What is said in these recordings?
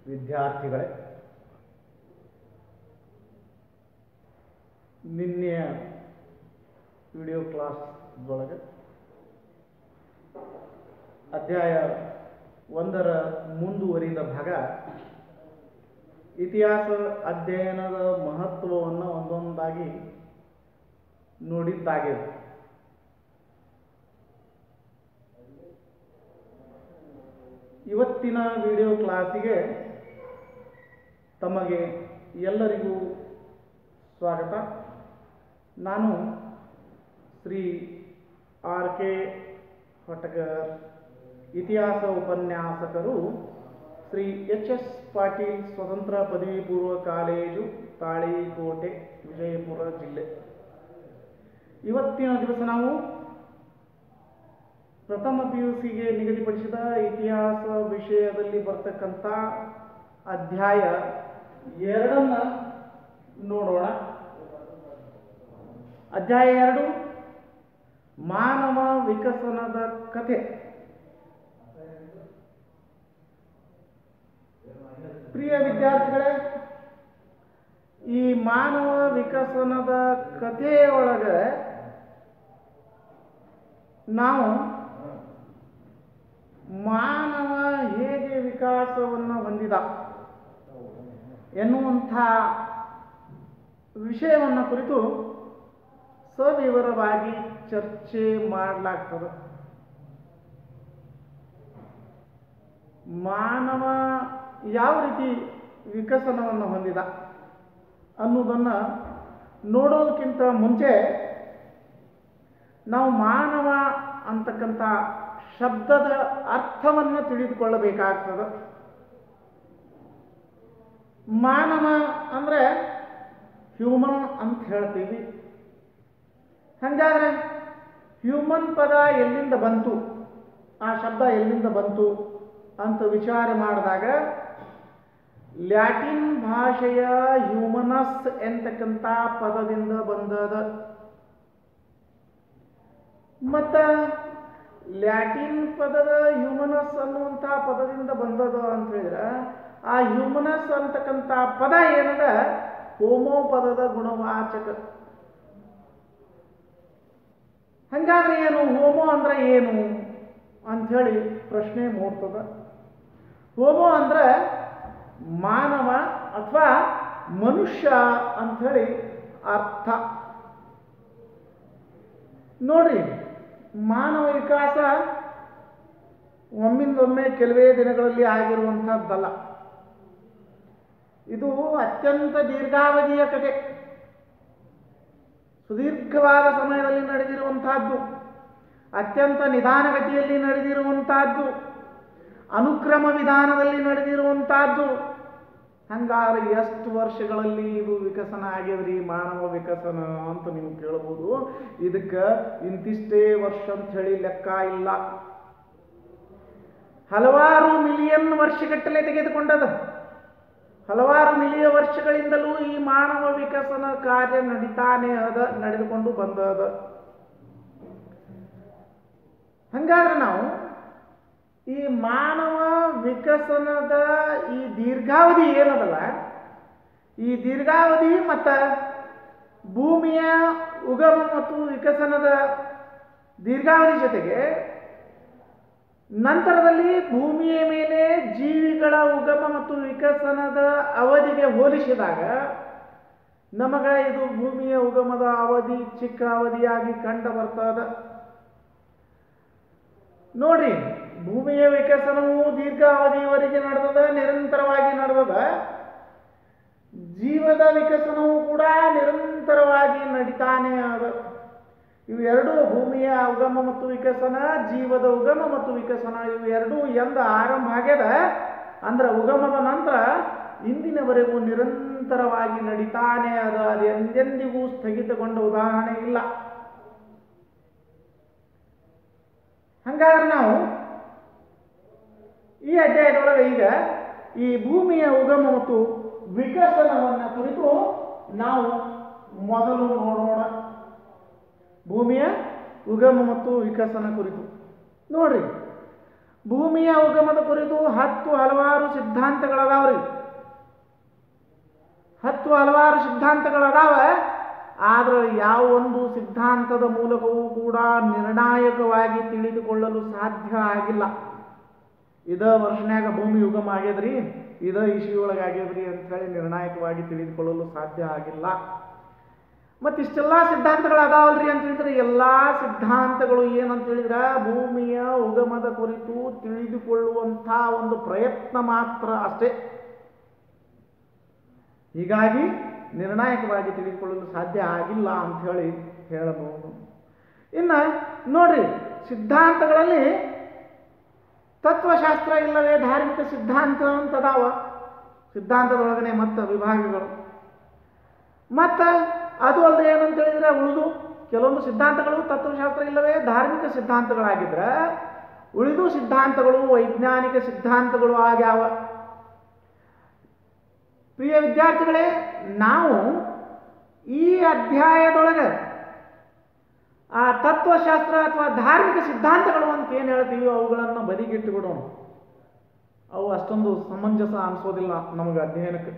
ವಿದ್ಯಾರ್ಥಿಗಳೇ, ನಿನ್ನೆಯ video class ಒಳಗೆ ಅಧ್ಯಾಯ 1ರ ಮುಂದುವರಿದ ಭಾಗ ಇತಿಹಾಸ ಅಧ್ಯಯನದ ಮಹತ್ವವನ್ನು ಒಂದೊಂದಾಗಿ ನೋಡಿದ್ದಾಗಿದೆ. ಇವತ್ತಿನ ವಿಡಿಯೋ ಕ್ಲಾಸಿಗೆ ತಮಗೆ ಎಲ್ಲರಿಗೂ ಸ್ವಾಗತ. ನಾನು ಶ್ರೀ ಆರ್.ಕೆ. ಹೊಟಗರ್, ಇತಿಹಾಸ ಉಪನ್ಯಾಸಕರು, ಶ್ರೀ ಎಚ್.ಎಸ್. ಪಾಟೀಲ್ ಸ್ವತಂತ್ರ ಪದವಿ ಪೂರ್ವ ಕಾಲೇಜು, ತಾಳಿಕೋಟೆ, ವಿಜಯಪುರ ಜಿಲ್ಲೆ. ಇವತ್ತಿನ ದಿವಸ ನಾವು ಪ್ರಥಮ PUCಗೆ ನಿಗದಿಪಡಿಸಿದ ಇತಿಹಾಸ ವಿಷಯದಲ್ಲಿ ಬರ್ತಕ್ಕಂಥ ಅಧ್ಯಾಯ 2 ನೋಡೋಣ. ಅಧ್ಯಾಯ 2 ಮಾನವ ವಿಕಸನದ ಕಥೆ. ಪ್ರಿಯ ವಿದ್ಯಾರ್ಥಿಗಳೇ, ಈ ಮಾನವ ವಿಕಸನದ ಕಥೆಯೊಳಗೆ ನಾವು ಮಾನವ ಹೇಗೆ ವಿಕಾಸವನ್ನು ಹೊಂದಿದ ಎನ್ನುವಂಥ ವಿಷಯವನ್ನು ಕುರಿತು ಸವಿವರವಾಗಿ ಚರ್ಚೆ ಮಾಡಲಾಗ್ತದೆ. ಮಾನವ ಯಾವ ರೀತಿ ವಿಕಸನವನ್ನು ಹೊಂದಿದ ಅನ್ನೋದನ್ನು ನೋಡೋದಕ್ಕಿಂತ ಮುಂಚೆ ನಾವು ಮಾನವ ಅಂತಕ್ಕಂಥ ಶಬ್ದದ ಅರ್ಥವನ್ನು ತಿಳಿದುಕೊಳ್ಳಬೇಕಾಗ್ತದೆ. ಮಾನವ ಅಂದರೆ ಹ್ಯೂಮನ್ ಅಂತ ಹೇಳ್ತೀವಿ. ಹಾಗಾದರೆ ಹ್ಯೂಮನ್ ಪದ ಎಲ್ಲಿಂದ ಬಂತು, ಆ ಶಬ್ದ ಎಲ್ಲಿಂದ ಬಂತು ಅಂತ ವಿಚಾರ ಮಾಡಿದಾಗ ಲ್ಯಾಟಿನ್ ಭಾಷೆಯ ಹ್ಯೂಮನಸ್ ಎಂತಕ್ಕಂಥ ಪದದಿಂದ ಬಂದದ. ಮತ್ತು ಲ್ಯಾಟಿನ್ ಪದದ ಹ್ಯೂಮನಸ್ ಅನ್ನುವಂಥ ಪದದಿಂದ ಬಂದದ ಅಂತ ಹೇಳಿದ್ರೆ ಆ ಹ್ಯೂಮನಸ್ ಅಂತಕ್ಕಂಥ ಪದ ಏನದ ಹೋಮೋ ಪದದ ಗುಣವಾಚಕ. ಹಾಗಾದ್ರೆ ಏನು, ಹೋಮೋ ಅಂದ್ರೆ ಏನು ಅಂಥೇಳಿ ಪ್ರಶ್ನೆ ಮೂಡ್ತದ. ಹೋಮೋ ಅಂದ್ರೆ ಮಾನವ ಅಥವಾ ಮನುಷ್ಯ ಅಂಥೇಳಿ ಅರ್ಥ. ನೋಡ್ರಿ, ಮಾನವ ವಿಕಾಸ ಒಮ್ಮಿಂದೊಮ್ಮೆ ಕೆಲವೇ ದಿನಗಳಲ್ಲಿ ಆಗಿರುವಂಥದ್ದಲ್ಲ. ಇದು ಅತ್ಯಂತ ದೀರ್ಘಾವಧಿಯ ಕಥೆ, ಸುದೀರ್ಘವಾದ ಸಮಯದಲ್ಲಿ ನಡೆದಿರುವಂತಹದ್ದು, ಅತ್ಯಂತ ನಿಧಾನಗತಿಯಲ್ಲಿ ನಡೆದಿರುವಂತಹದ್ದು, ಅನುಕ್ರಮ ವಿಧಾನದಲ್ಲಿ ನಡೆದಿರುವಂತಹದ್ದು. ಹಂಗಾದ್ರೆ ಎಷ್ಟು ವರ್ಷಗಳಲ್ಲಿ ಇದು ವಿಕಸನ ಆಗ್ಯದ್ರಿ ಮಾನವ ವಿಕಸನ ಅಂತ ನೀವು ಕೇಳಬಹುದು. ಇದಕ್ಕೆ ಇಂತಿಷ್ಟೇ ವರ್ಷ ಅಂತ ಹೇಳಿ ಲೆಕ್ಕ ಇಲ್ಲ. ಹಲವಾರು ಮಿಲಿಯನ್ ವರ್ಷಗಟ್ಟಲೆ ತೆಗೆದುಕೊಂಡದ. ಹಲವಾರು ಮಿಲಿಯನ್ ವರ್ಷಗಳಿಂದಲೂ ಈ ಮಾನವ ವಿಕಸನ ಕಾರ್ಯ ನಡೀತಾನೆ ಅದ, ನಡೆದುಕೊಂಡು ಬಂದದ. ಹಂಗಾದ್ರೆ ನಾವು ಈ ಮಾನವ ವಿಕಸನದ ಈ ದೀರ್ಘಾವಧಿ ಏನದಲ್ಲ, ಈ ದೀರ್ಘಾವಧಿ ಮತ್ತು ಭೂಮಿಯ ಉಗಮ ಮತ್ತು ವಿಕಸನದ ದೀರ್ಘಾವಧಿ ಜೊತೆಗೆ ನಂತರದಲ್ಲಿ ಭೂಮಿಯ ಮೇಲೆ ಜೀವಿಗಳ ಉಗಮ ಮತ್ತು ವಿಕಸನದ ಅವಧಿಗೆ ಹೋಲಿಸಿದಾಗ ನಮಗೆ ಇದು ಭೂಮಿಯ ಉಗಮದ ಅವಧಿ ಚಿಕ್ಕ ಅವಧಿಯಾಗಿ ಕಂಡು ಬರ್ತದೆ. ನೋಡ್ರಿ, ಭೂಮಿಯ ವಿಕಸನವು ದೀರ್ಘಾವಧಿಯವರೆಗೆ ನಡೆದದ, ನಿರಂತರವಾಗಿ ನಡೆದದ. ಜೀವದ ವಿಕಸನವೂ ಕೂಡ ನಿರಂತರವಾಗಿ ನಡೀತಾನೆ ಅದ. ಇವೆರಡೂ, ಭೂಮಿಯ ಉಗಮ ಮತ್ತು ವಿಕಸನ, ಜೀವದ ಉಗಮ ಮತ್ತು ವಿಕಸನ, ಇವೆರಡೂ ಎಂದ ಆರಂಭ ಆಗ್ಯದ ಅಂದ್ರೆ ಉಗಮದ ನಂತರ ಇಂದಿನವರೆಗೂ ನಿರಂತರವಾಗಿ ನಡೀತಾನೆ ಅದ. ಅದು ಎಂದೆಂದಿಗೂ ಸ್ಥಗಿತಗೊಂಡ ಉದಾಹರಣೆ ಇಲ್ಲ. ಹಂಗಾದ್ರೆ ನಾವು ಈ ಅಧ್ಯಾಯದೊಳಗೆ ಈಗ ಈ ಭೂಮಿಯ ಉಗಮ ಮತ್ತು ವಿಕಸನವನ್ನು ಕುರಿತು ನಾವು ಮೊದಲು ನೋಡೋಣ. ಭೂಮಿಯ ಉಗಮ ಮತ್ತು ವಿಕಸನ ಕುರಿತು ನೋಡ್ರಿ, ಭೂಮಿಯ ಉಗಮದ ಕುರಿತು 10 ಹಲವಾರು ಸಿದ್ಧಾಂತಗಳದಾವ್ರಿ. 10 ಹಲವಾರು ಸಿದ್ಧಾಂತಗಳದಾವ. ಆದ್ರೆ ಯಾವ ಒಂದು ಸಿದ್ಧಾಂತದ ಮೂಲಕವೂ ಕೂಡ ನಿರ್ಣಾಯಕವಾಗಿ ತಿಳಿದುಕೊಳ್ಳಲು ಸಾಧ್ಯ ಆಗಿಲ್ಲ. ಇದ ವರ್ಷನ್ಯಾಗ ಭೂಮಿ ಉಗಮ ಆಗ್ಯದ್ರಿ, ಇದ ಇಶಿಯೊಳಗೆ ಆಗ್ಯದ್ರಿ ಅಂಥೇಳಿ ನಿರ್ಣಾಯಕವಾಗಿ ತಿಳಿದುಕೊಳ್ಳಲು ಸಾಧ್ಯ ಆಗಿಲ್ಲ. ಮತ್ತು ಇಷ್ಟೆಲ್ಲ ಸಿದ್ಧಾಂತಗಳು ಅದಾವಲ್ರಿ ಅಂತ ಹೇಳಿದ್ರೆ ಎಲ್ಲ ಸಿದ್ಧಾಂತಗಳು ಏನಂತ ಹೇಳಿದ್ರೆ ಭೂಮಿಯ ಉಗಮದ ಕುರಿತು ತಿಳಿದುಕೊಳ್ಳುವಂಥ ಒಂದು ಪ್ರಯತ್ನ ಮಾತ್ರ ಅಷ್ಟೇ. ಹೀಗಾಗಿ ನಿರ್ಣಾಯಕವಾಗಿ ತಿಳಿದುಕೊಳ್ಳಲು ಸಾಧ್ಯ ಆಗಿಲ್ಲ ಅಂತ ಹೇಳಬಹುದು. ಇನ್ನು ನೋಡ್ರಿ, ಸಿದ್ಧಾಂತಗಳಲ್ಲಿ ತತ್ವಶಾಸ್ತ್ರ ಇಲ್ಲವೇ ಧಾರ್ಮಿಕ ಸಿದ್ಧಾಂತ ಅಂತದಾವ. ಸಿದ್ಧಾಂತದೊಳಗನೆ ಮತ್ತು ವಿಭಾಗಗಳು. ಮತ್ತು ಅದು ಅಲ್ಲದೆ ಏನಂತ ಹೇಳಿದ್ರೆ ಉಳಿದು ಕೆಲವೊಂದು ಸಿದ್ಧಾಂತಗಳು ತತ್ವಶಾಸ್ತ್ರ ಇಲ್ಲವೇ ಧಾರ್ಮಿಕ ಸಿದ್ಧಾಂತಗಳಾಗಿದ್ರೆ ಉಳಿದು ಸಿದ್ಧಾಂತಗಳು ವೈಜ್ಞಾನಿಕ ಸಿದ್ಧಾಂತಗಳು ಆಗ್ಯಾವ. ಪ್ರಿಯ ವಿದ್ಯಾರ್ಥಿಗಳೇ, ನಾವು ಈ ಅಧ್ಯಾಯದೊಳಗೆ ಆ ತತ್ವಶಾಸ್ತ್ರ ಅಥವಾ ಧಾರ್ಮಿಕ ಸಿದ್ಧಾಂತಗಳು ಅಂತ ಏನು ಹೇಳ್ತೀವಿ ಅವುಗಳನ್ನು ಬದಿಗಿಟ್ಟುಬಿಡೋಣ. ಅವು ಅಷ್ಟೊಂದು ಸಮಂಜಸ ಅನಿಸೋದಿಲ್ಲ ನಮಗೆ ಅಧ್ಯಯನಕ್ಕೆ.